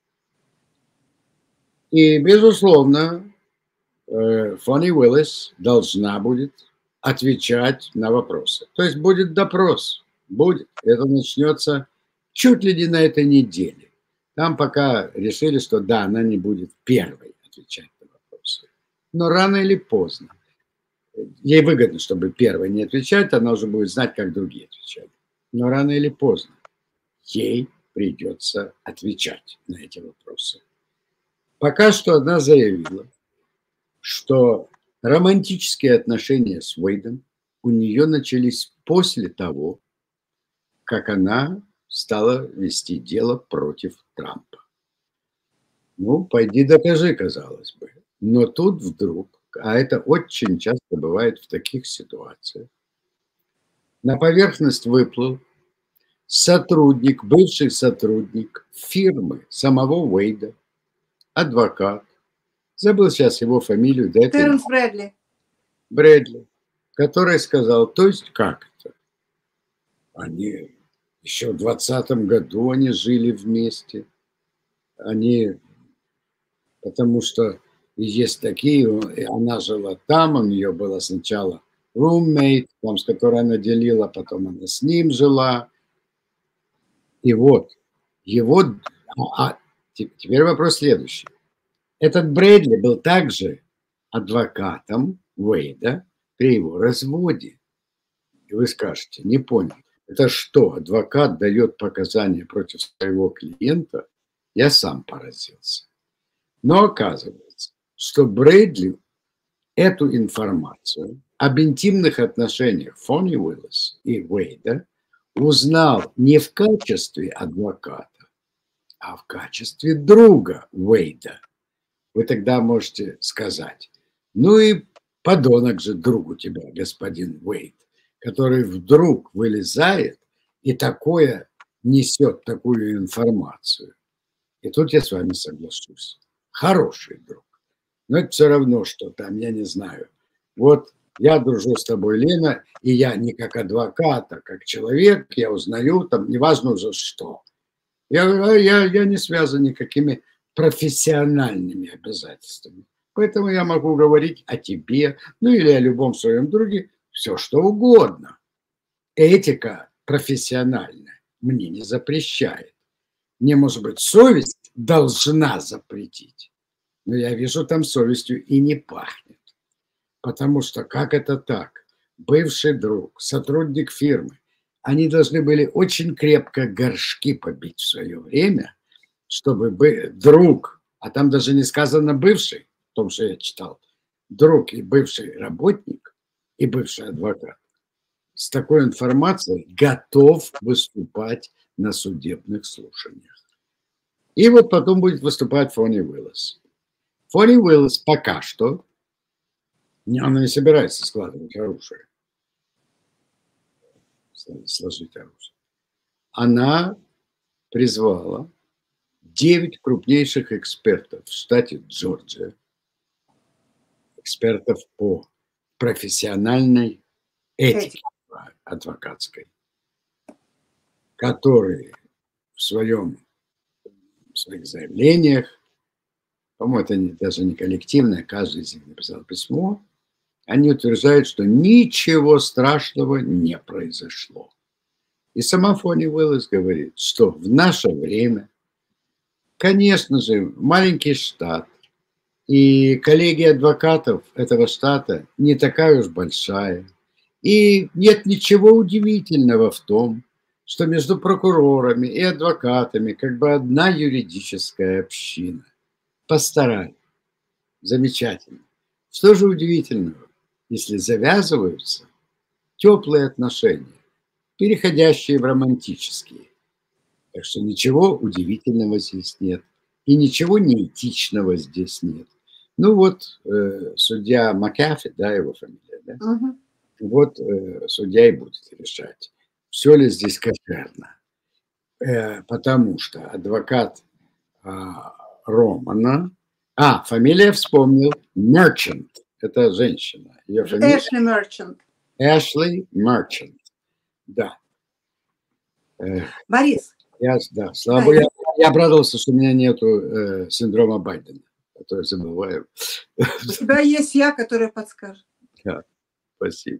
И, безусловно, Фони Уиллис должна будет отвечать на вопросы. То есть будет допрос. Будет. Это начнется чуть ли не на этой неделе. Там пока решили, что да, она не будет первой отвечать на вопросы. Но рано или поздно. Ей выгодно, чтобы первой не отвечать, она уже будет знать, как другие отвечают. Но рано или поздно ей придется отвечать на эти вопросы. Пока что она заявила, что романтические отношения с Уэйдом у нее начались после того, как она стала вести дело против Трампа. Ну, пойди докажи, казалось бы. Но тут вдруг, а это очень часто бывает в таких ситуациях, на поверхность выплыл сотрудник, бывший сотрудник фирмы самого Уэйда, адвокат. Забыл сейчас его фамилию. Терренс Брэдли. Брэдли, который сказал, то есть как это? Они еще в 2020 году они жили вместе. Потому что есть такие, она жила там, у нее было сначала roommate, там, с которой она делила, потом она с ним жила. И вот, теперь вопрос следующий. Этот Брэдли был также адвокатом Уэйда при его разводе. И вы скажете, не понял, это что, адвокат дает показания против своего клиента? Я сам поразился. Но оказывается, что Брэдли эту информацию об интимных отношениях Фони Уиллис и Уэйда узнал не в качестве адвоката, а в качестве друга Уэйда. Вы тогда можете сказать, ну и подонок же друг у тебя, господин Уэйд, который вдруг вылезает и такое несет, такую информацию. И тут я с вами соглашусь. Хороший друг. Но это все равно, что там, я не знаю. Вот я дружу с тобой, Лена, и я не как адвокат, а как человек, я узнаю, там, неважно уже что. Я не связан никакими профессиональными обязательствами. Поэтому я могу говорить о тебе, ну или о любом своем друге, все что угодно. Этика профессиональная мне не запрещает. Мне, может быть, совесть должна запретить. Но я вижу, там совестью и не пахнет. Потому что как это так? Бывший друг, сотрудник фирмы, они должны были очень крепко горшки побить в свое время, чтобы друг, а там даже не сказано бывший, в том, что я читал, друг и бывший работник, и бывший адвокат, с такой информацией готов выступать на судебных слушаниях. И вот потом будет выступать Фони Уиллис. Фони Уиллис пока что, она не собирается складывать оружие, сложить оружие. Она призвала 9 крупнейших экспертов в штате Джорджия, экспертов по профессиональной этике адвокатской, которые в своих заявлениях, по-моему, это даже не коллективное, каждый из них написал письмо, они утверждают, что ничего страшного не произошло. И сама Фони Уэллес говорит, что в наше время, конечно же, маленький штат, и коллегия адвокатов этого штата не такая уж большая. И нет ничего удивительного в том, что между прокурорами и адвокатами как бы одна юридическая община. Постарались. Замечательно. Что же удивительного, если завязываются теплые отношения, переходящие в романтические. Так что ничего удивительного здесь нет. И ничего неэтичного здесь нет. Ну вот судья Макафи, да, его фамилия, да? Мгм. Вот судья и будет решать, все ли здесь кошерно. Потому что адвокат Романа, фамилия вспомнил, Мерчант, это женщина. Ее фамилия Эшли Мерчант. Эшли Мерчант, да. Борис. Да, слава богу, я обрадовался, что у меня нету синдрома Байдена, а то я забываю. У тебя есть я, которая подскажет. Да, спасибо.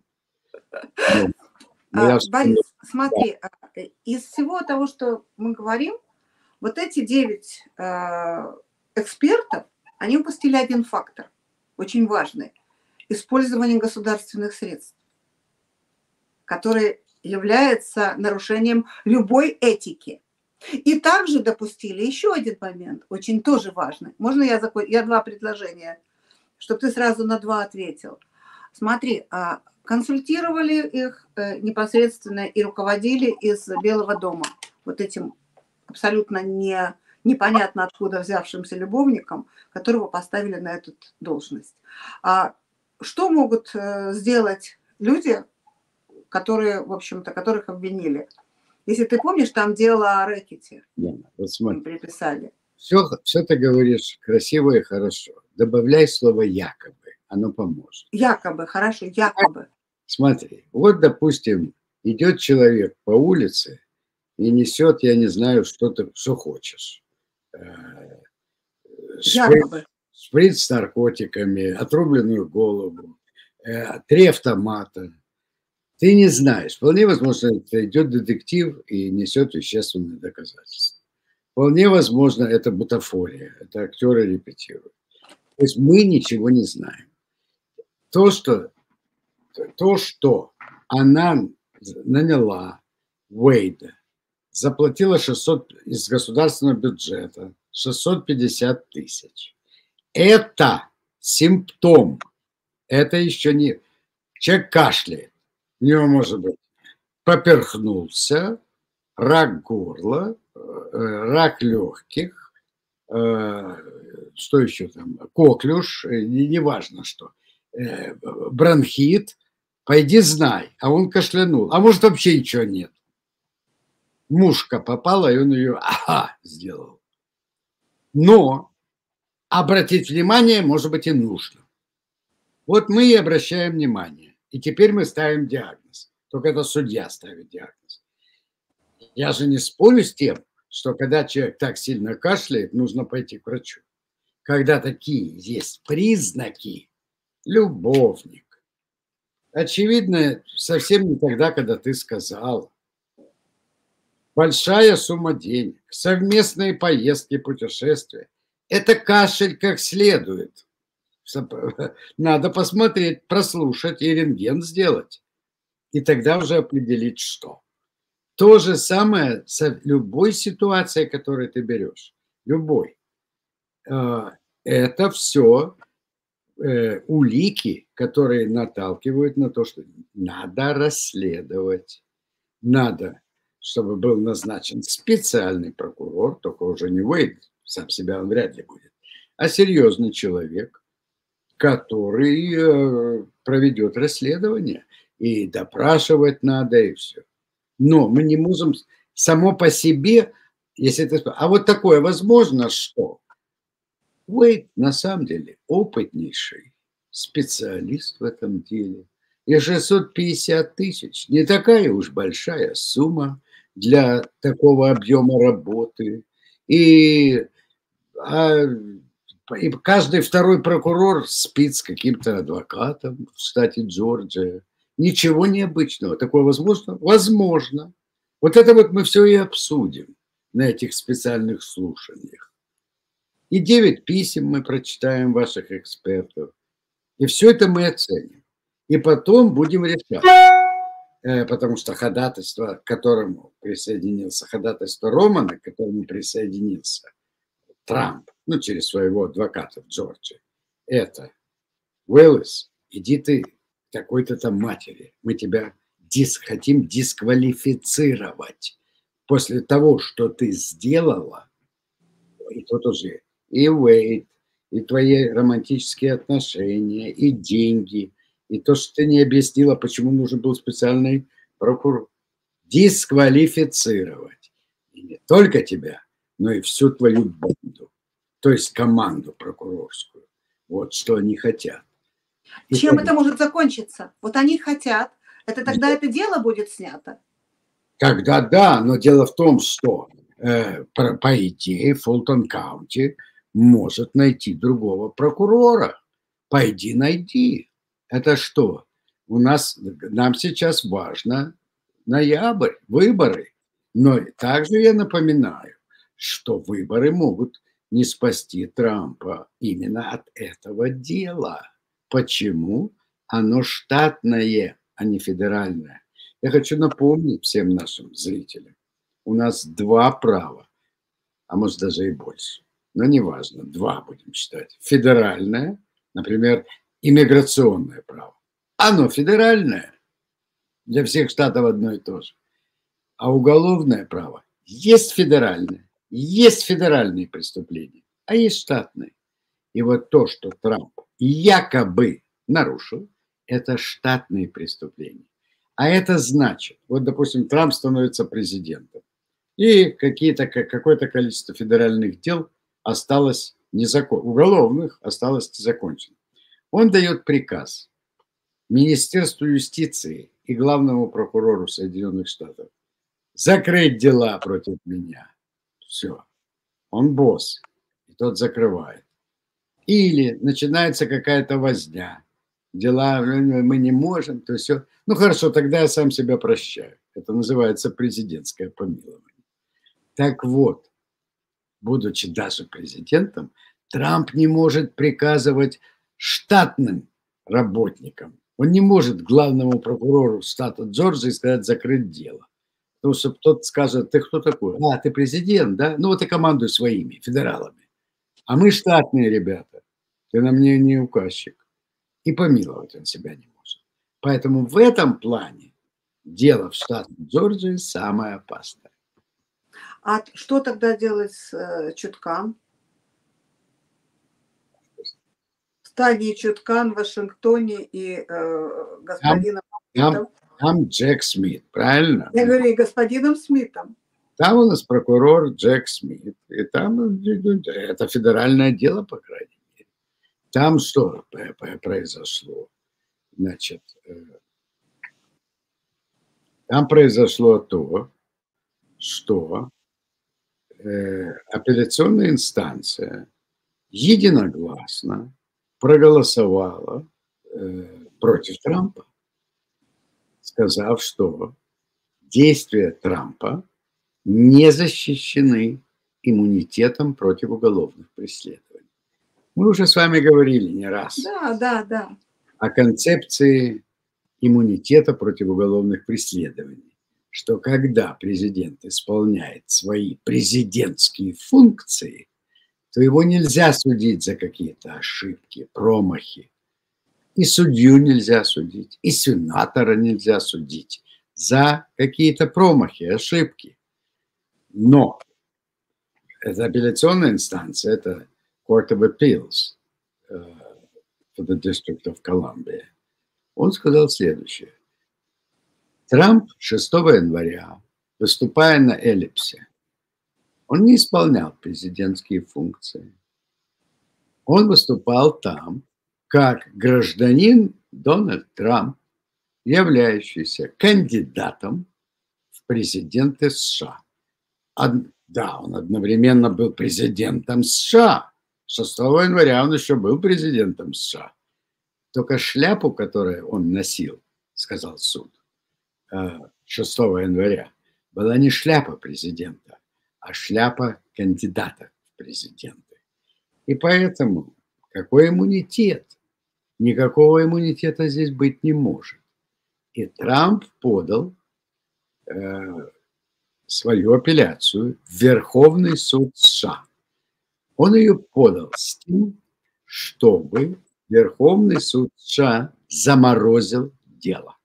Борис, смотри, из всего того, что мы говорим, вот эти 9 экспертов, они упустили один фактор, очень важный. Использование государственных средств, который является нарушением любой этики. И также допустили еще один момент, очень тоже важный. Можно я 2 предложения, чтобы ты сразу на 2 ответил. Смотри, консультировали их непосредственно и руководили из Белого дома вот этим абсолютно непонятно откуда взявшимся любовником, которого поставили на эту должность. Что могут сделать люди, которые, в общем-то, которых обвинили? Если ты помнишь, там дело о рэкете. Да, вот смотри. Приписали. Все ты говоришь красиво и хорошо. Добавляй слово «якобы», оно поможет. Якобы, хорошо, якобы. Смотри, вот, допустим, идет человек по улице и несет, я не знаю, что хочешь. Шприц с наркотиками, отрубленную голову, 3 автомата. Ты не знаешь. Вполне возможно, это идет детектив и несет вещественные доказательства. Вполне возможно, это бутафория. Это актеры репетируют. То есть мы ничего не знаем. То, что она наняла Уэйда, заплатила 600 из государственного бюджета 650 тысяч. Это симптом. Это еще не... Человек кашляет. У него может быть поперхнулся, рак горла, рак легких, что еще там, коклюш, неважно что, бронхит, пойди знай, а он кашлянул, а может вообще ничего нет. Мушка попала, и он ее сделал. Но обратить внимание, может быть, и нужно. Вот мы и обращаем внимание. И теперь мы ставим диагноз. Только это судья ставит диагноз. Я же не спорю с тем, что когда человек так сильно кашляет, нужно пойти к врачу. Когда такие есть признаки, любовник. Очевидно, совсем не тогда, когда ты сказал. Большая сумма денег, совместные поездки, путешествия. Это кашель как следует. Надо посмотреть, прослушать и рентген сделать. И тогда уже определить, что. То же самое с любой ситуацией, которую ты берешь. Любой. Это все улики, которые наталкивают на то, что надо расследовать. Надо, чтобы был назначен специальный прокурор, только уже не Уэйд, сам себя он вряд ли будет, а серьезный человек, который проведет расследование. И допрашивать надо, и все. Но мы не можем само по себе, если ты... А вот такое возможно, что Уэйд на самом деле опытнейший специалист в этом деле. И 650 тысяч не такая уж большая сумма для такого объема работы. И каждый второй прокурор спит с каким-то адвокатом в штате Джорджия. Ничего необычного. Такое возможно? Возможно. Вот это вот мы все и обсудим на этих специальных слушаниях. И 9 писем мы прочитаем ваших экспертов. И все это мы оценим. И потом будем решать. Потому что ходатайство, к которому присоединился, ходатайство Романа, к которому присоединился Трамп, ну, через своего адвоката в Джорджии, это: Уэллис, иди ты к такой-то там матери. Мы тебя хотим дисквалифицировать после того, что ты сделала. И тут уже и Уэйд, и твои романтические отношения, и деньги, и то, что ты не объяснила, почему нужен был специальный прокурор. Дисквалифицировать. И не только тебя, но и всю твою банду, то есть команду прокурорскую. Вот что они хотят. И чем это может закончиться? Вот они хотят, это тогда это дело будет снято? Тогда да, но дело в том, что по идее Фултон Каунти может найти другого прокурора. Пойди найди. Это что? Нам сейчас важно ноябрь, выборы. Но также я напоминаю, что выборы могут не спасти Трампа именно от этого дела. Почему? Оно штатное, а не федеральное. Я хочу напомнить всем нашим зрителям, у нас 2 права, а может даже и больше, но неважно, 2 будем считать. Федеральное, например, иммиграционное право. Оно федеральное, для всех штатов одно и то же. А уголовное право есть федеральное, есть федеральные преступления, а есть штатные. И вот то, что Трамп якобы нарушил, это штатные преступления. А это значит, вот, допустим, Трамп становится президентом, и какое-то количество федеральных дел осталось уголовных осталось незаконченным. Он дает приказ Министерству юстиции и главному прокурору Соединенных Штатов закрыть дела против меня. Все. Он босс. И тот закрывает. Или начинается какая-то возня. Дела мы не можем, то все. Ну хорошо, тогда я сам себя прощаю. Это называется президентское помилование. Так вот, будучи даже президентом, Трамп не может приказывать штатным работникам. Он не может главному прокурору штата Джорджии сказать закрыть дело. Потому что тот скажет: ты кто такой? А, ты президент, да? Ну вот и командуй своими федералами. А мы штатные ребята. Ты на мне не указчик. И помиловать он себя не может. Поэтому в этом плане дело в штате Джорджии самое опасное. А что тогда делать с Чуткан? Стадии Чуткан в Вашингтоне и господином Смитом. Там Джек Смит, правильно? Я говорю, и господином Смитом. Там у нас прокурор Джек Смит. И там это федеральное дело, по крайней мере. Там что произошло? Значит, там произошло то, что апелляционная инстанция единогласно проголосовала против Трампа, сказав, что действия Трампа не защищены иммунитетом против уголовных преследований. Мы уже с вами говорили не раз Да. о концепции иммунитета против уголовных преследований, что когда президент исполняет свои президентские функции, то его нельзя судить за какие-то ошибки, промахи. И судью нельзя судить, и сенатора нельзя судить за какие-то промахи, ошибки. Но это апелляционная инстанция, это Court of Appeals for the District of Columbia. Он сказал следующее. Трамп 6 января, выступая на Эллипсе, он не исполнял президентские функции. Он выступал там как гражданин Дональд Трамп, являющийся кандидатом в президенты США. Да, он одновременно был президентом США. 6 января он еще был президентом США. Только шляпу, которую он носил, сказал суд, 6 января, была не шляпа президента, а шляпа кандидата в президенты. И поэтому какой иммунитет? Никакого иммунитета здесь быть не может. И Трамп подал свою апелляцию в Верховный суд США. Он ее подал с тем, чтобы Верховный суд США заморозил дело.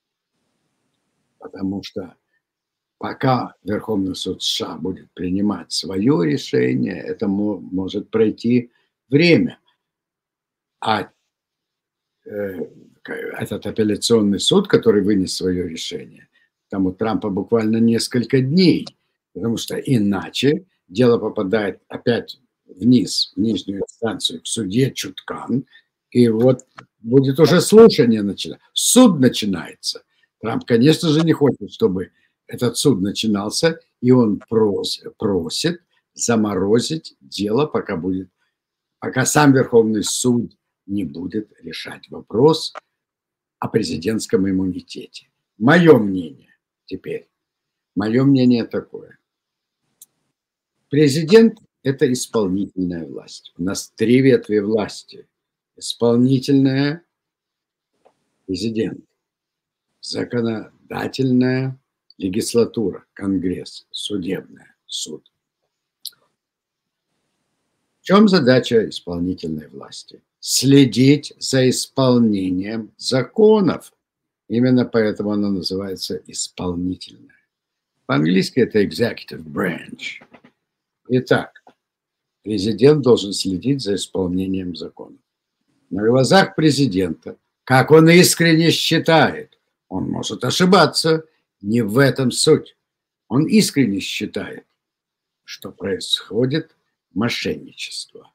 Потому что пока Верховный суд США будет принимать свое решение, это может пройти время. А этот апелляционный суд, который вынес свое решение, там у Трампа буквально несколько дней, потому что иначе дело попадает опять вниз, в нижнюю инстанцию, к судье Чуткан, и вот будет уже слушание начинаться, суд начинается. Трамп, конечно же, не хочет, чтобы этот суд начинался, и он просит заморозить дело, пока сам Верховный суд не будет решать вопрос о президентском иммунитете. Мое мнение такое. Президент – это исполнительная власть. У нас 3 ветви власти. Исполнительная – президент. Законодательная – легислатура, Конгресс. Судебная – суд. В чем задача исполнительной власти? Следить за исполнением законов. Именно поэтому она называется исполнительная. По-английски это executive branch. Итак, президент должен следить за исполнением законов. На глазах президента, как он искренне считает, он может ошибаться, не в этом суть. Он искренне считает, что происходит мошенничество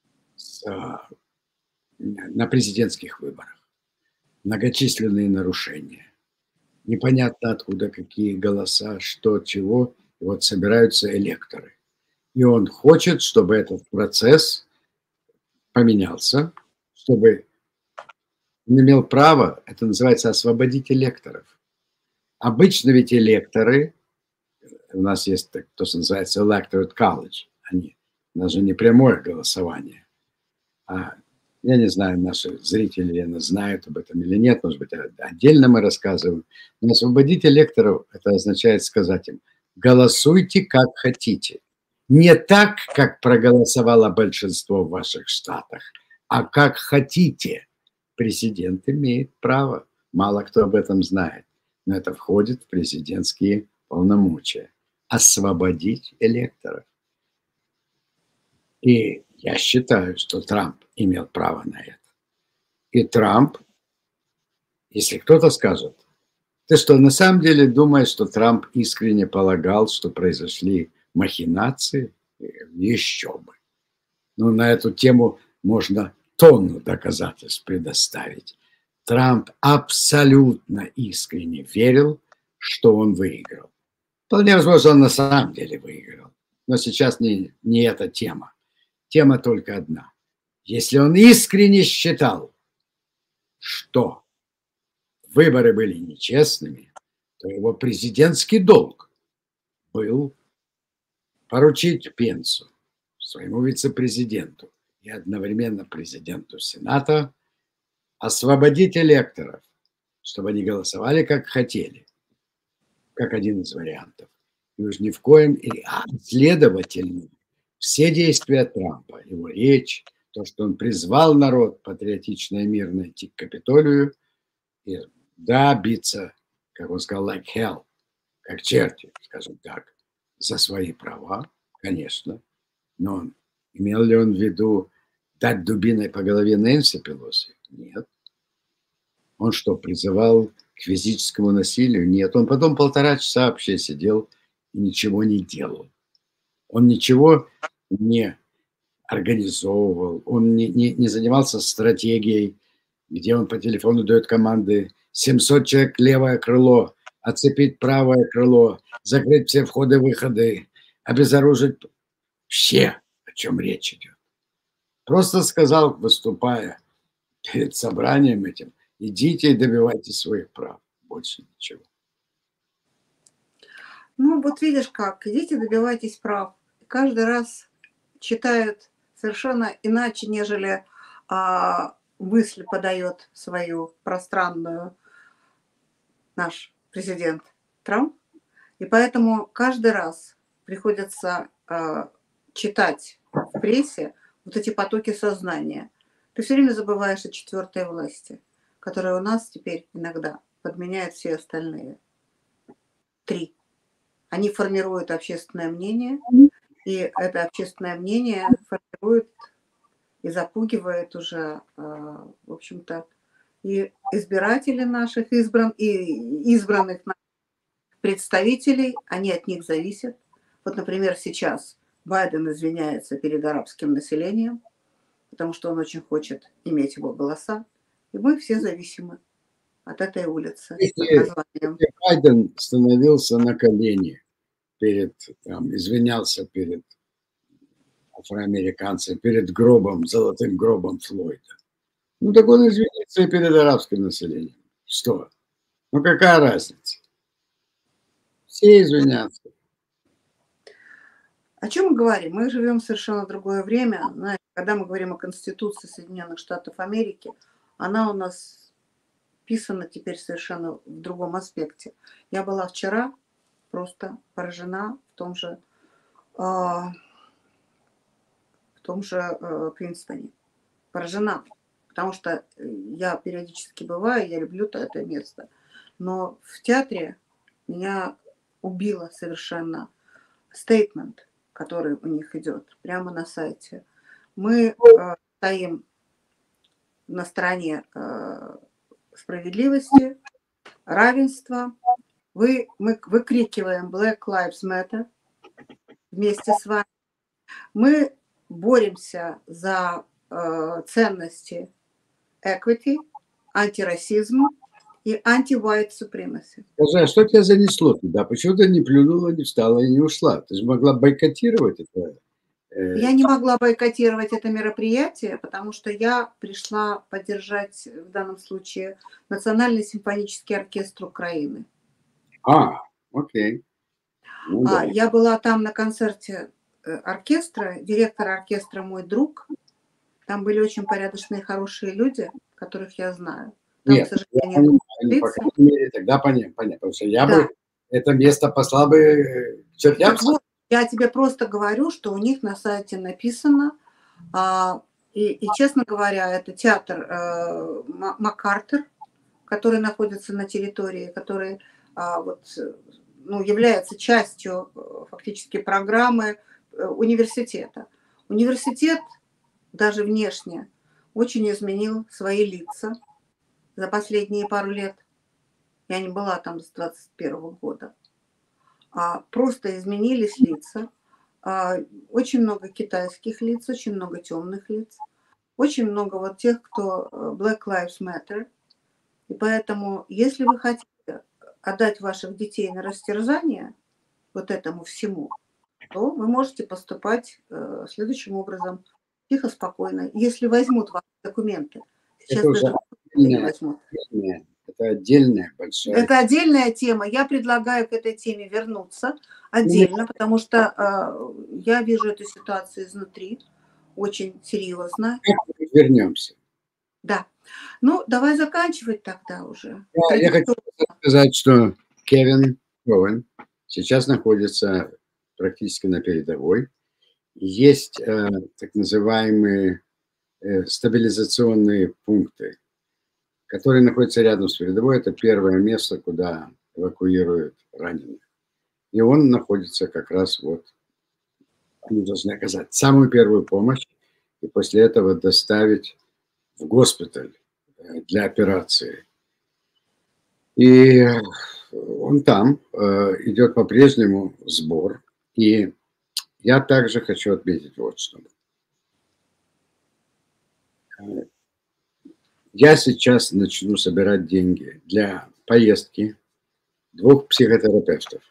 на президентских выборах. Многочисленные нарушения. Непонятно откуда какие голоса, что, чего. И вот собираются электоры. И он хочет, чтобы этот процесс поменялся, чтобы он имел право, это называется освободить электоров. Обычно ведь электоры, у нас есть то, что называется electorate college, у нас же не прямое голосование. Я не знаю, наши зрители знают об этом или нет, может быть, отдельно мы рассказываем. Но освободить электоров, это означает сказать им, голосуйте как хотите. Не так, как проголосовало большинство в ваших штатах, а как хотите. Президент имеет право. Мало кто об этом знает, но это входит в президентские полномочия. Освободить электоров. И я считаю, что Трамп имел право на это. И Трамп, если кто-то скажет, ты что, на самом деле думаешь, что Трамп искренне полагал, что произошли махинации? Еще бы. Но на эту тему можно тонну доказательств предоставить. Трамп абсолютно искренне верил, что он выиграл. Вполне возможно, он на самом деле выиграл. Но сейчас не эта тема. Тема только одна. Если он искренне считал, что выборы были нечестными, то его президентский долг был поручить Пенсу, своему вице-президенту и одновременно президенту Сената, освободить электоров, чтобы они голосовали как хотели, как один из вариантов. И уж ни в коем, следовательно, все действия Трампа, его речь, то, что он призвал народ патриотично и мирно идти к Капитолию, и биться, как он сказал, like hell, как черти, скажем так, за свои права, конечно. Но имел ли он в виду дать дубиной по голове Нэнси Пелоси? Нет. Он что, призывал к физическому насилию? Нет. Он потом 1,5 часа вообще сидел и ничего не делал. Он ничего не организовывал, он не занимался стратегией, где он по телефону дает команды: 700 человек левое крыло, оцепить правое крыло, закрыть все входы-выходы, обезоружить. Вообще, о чем речь идет. Просто сказал, выступая перед собранием этим, идите и добивайтесь своих прав. Больше ничего. Ну, вот видишь как, идите добивайтесь прав. Каждый раз читают совершенно иначе, нежели мысль подает свою пространную наш президент Трамп. И поэтому каждый раз приходится читать в прессе вот эти потоки сознания. Ты все время забываешь о четвертой власти, которая у нас теперь иногда подменяет все остальные. 3. Они формируют общественное мнение, и это общественное мнение формирует и запугивает уже, в общем-то, и избирателей наших, и избранных представителей, они от них зависят. Вот, например, сейчас Байден извиняется перед арабским населением, потому что он очень хочет иметь его голоса, и мы все зависимы от этой улицы под названием. Если Байден становился на колени извинялся перед афроамериканцами, перед гробом, золотым гробом Флойда. Ну, так он извинится и перед арабским населением. Что? Ну, какая разница? Все извинятся. О чем мы говорим? Мы живем в совершенно другое время. Знаете, когда мы говорим о Конституции Соединенных Штатов Америки, она у нас писана теперь совершенно в другом аспекте. Я была вчера просто поражена в том же Принстоне. Поражена, потому что я периодически бываю, я люблю это место. Но в театре меня убило совершенно стейтмент, который у них идет прямо на сайте. Мы стоим на стороне справедливости, равенства. Мы выкрикиваем Black Lives Matter вместе с вами. Мы боремся за ценности equity, антирасизма и anti-white supremacy. Скажи, а что тебя занесло туда? Почему ты не плюнула, не встала и не ушла? Ты же могла бойкотировать это. Я не могла бойкотировать это мероприятие, потому что я пришла поддержать в данном случае Национальный симфонический оркестр Украины. Окей. Ну, да. Я была там на концерте оркестра, директор оркестра мой друг. Там были очень порядочные, хорошие люди, которых я знаю. Там, Нет, к сожалению, по крайней мере, тогда понятно. Потому что я бы это место послал бы к чертям. Вот, я тебе просто говорю, что у них на сайте написано, и честно говоря, это театр МакАртур, который находится на территории, который является частью фактически программы университета. Университет даже внешне очень изменил свои лица за последние пару лет. Я не была там с 21 года. Просто изменились лица. Очень много китайских лиц, очень много темных лиц, очень много вот тех, кто Black Lives Matter. И поэтому, если вы хотите отдать ваших детей на растерзание вот этому всему, то вы можете поступать следующим образом, тихо, спокойно. Если возьмут ваши документы, сейчас Это даже не возьмут. Это отдельная большая. Это отдельная тема. Я предлагаю к этой теме вернуться отдельно, потому что я вижу эту ситуацию изнутри, очень серьезно. Вернемся. Да. Ну, давай заканчивать тогда уже. Я хочу сказать, что Кевин Коэн сейчас находится практически на передовой. Есть так называемые стабилизационные пункты, которые находятся рядом с передовой. Это первое место, куда эвакуируют раненых. И он находится как раз они должны оказать самую первую помощь и после этого доставить в госпиталь для операции. И он там, идет по-прежнему сбор. И я также хочу отметить вот что. Я сейчас начну собирать деньги для поездки 2 психотерапевтов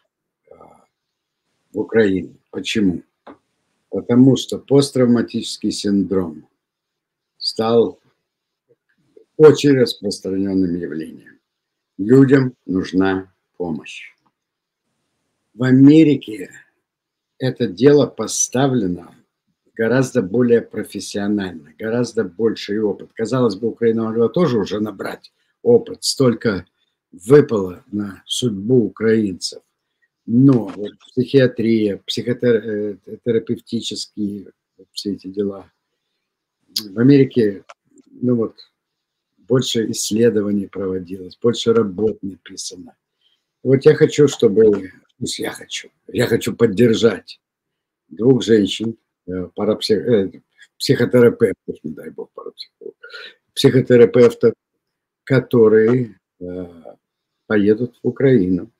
в Украину. Почему? Потому что посттравматический синдром стал очень распространенным явлением. Людям нужна помощь. в Америке это дело поставлено гораздо более профессионально, гораздо больший опыт. Казалось бы, Украина могла тоже уже набрать опыт, столько выпало на судьбу украинцев. Но вот психиатрия, психотерапевтические все эти дела. В Америке, ну вот, больше исследований проводилось, больше работ написано. Вот я хочу, чтобы, я хочу поддержать двух женщин, психотерапевтов, не дай бог, парапсихологов, психотерапевтов, которые поедут в Украину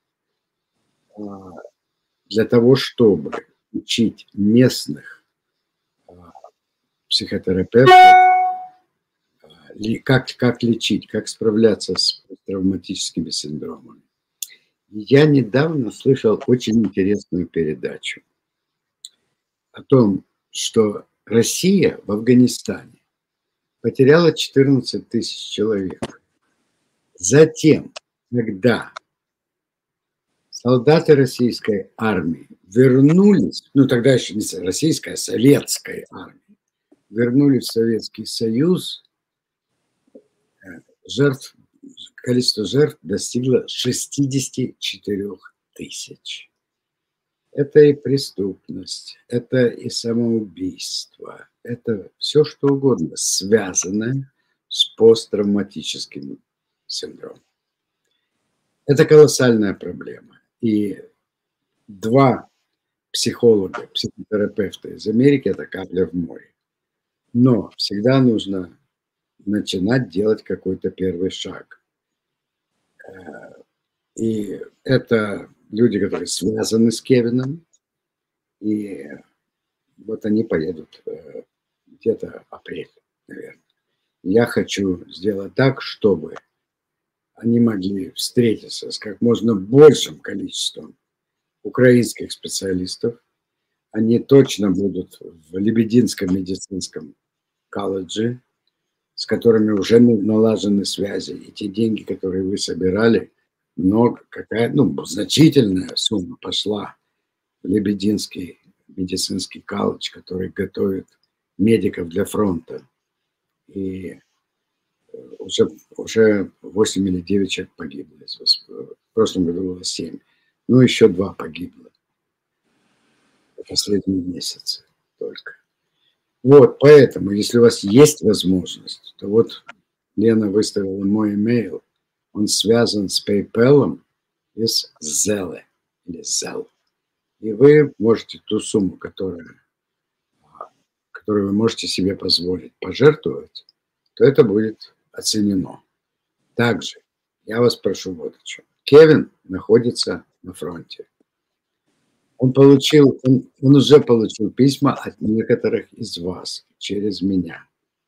для того, чтобы учить местных психотерапевтов, как лечить, как справляться с травматическими синдромами. Я недавно слышал очень интересную передачу о том, что Россия в Афганистане потеряла 14 тысяч человек. Затем, когда солдаты российской армии вернулись, ну тогда еще не российская, а советская армия, вернулись в Советский Союз, количество жертв достигло 64 тысяч. Это и преступность, это и самоубийство, это все что угодно, связанное с посттравматическим синдромом. Это колоссальная проблема. И два психолога, психотерапевта из Америки – это капля в море. Но всегда нужно начинать делать какой-то первый шаг. И это люди, которые связаны с Кевином, и вот они поедут где-то апрель, наверное. Я хочу сделать так, чтобы они могли встретиться с как можно большим количеством украинских специалистов. Они точно будут в Лебединском медицинском колледже, с которыми уже налажены связи. И те деньги, которые вы собирали, значительная сумма пошла в Лебединский медицинский колледж, который готовит медиков для фронта. И уже 8 или 9 человек погибло. В прошлом году было 7. Ну, еще 2 погибло. В последние месяцы только. Вот, поэтому, если у вас есть возможность, то вот Лена выставила мой имейл. Он связан с PayPal и с Zelle, или Zelle. И вы можете ту сумму, которую вы можете себе позволить пожертвовать, то это будет оценено. Также я вас прошу вот о чем. Кевин находится на фронте. Он уже получил письма от некоторых из вас через меня.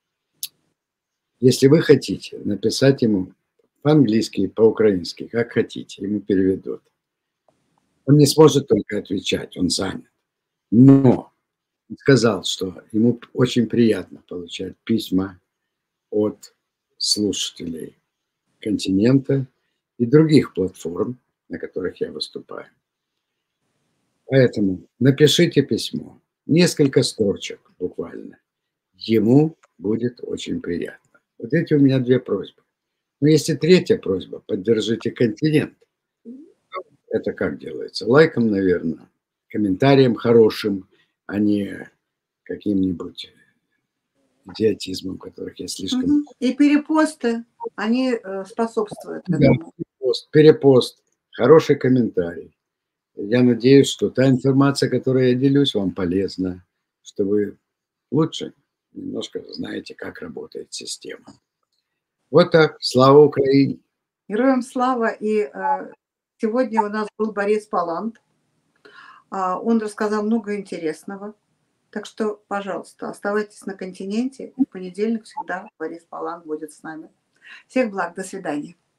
Если вы хотите написать ему по-английски, по-украински, как хотите, ему переведут. Он не сможет только отвечать, он занят. Но он сказал, что ему очень приятно получать письма от слушателей континента и других платформ, на которых я выступаю. Поэтому напишите письмо, несколько строчек буквально. Ему будет очень приятно. Вот эти у меня 2 просьбы. Но есть и 3-я просьба. Поддержите континент. Это как делается? Лайком, наверное, комментарием хорошим, а не каким-нибудь идиотизмом, которых я слишком... И перепосты, они способствуют этому. Да, перепост, хороший комментарий. Я надеюсь, что та информация, которой я делюсь, вам полезна, что вы лучше немножко знаете, как работает система. Вот так. Слава Украине! Героям слава! И сегодня у нас был Борис Палант. Он рассказал много интересного. Так что, пожалуйста, оставайтесь на континенте. В понедельник всегда Борис Палант будет с нами. Всех благ. До свидания.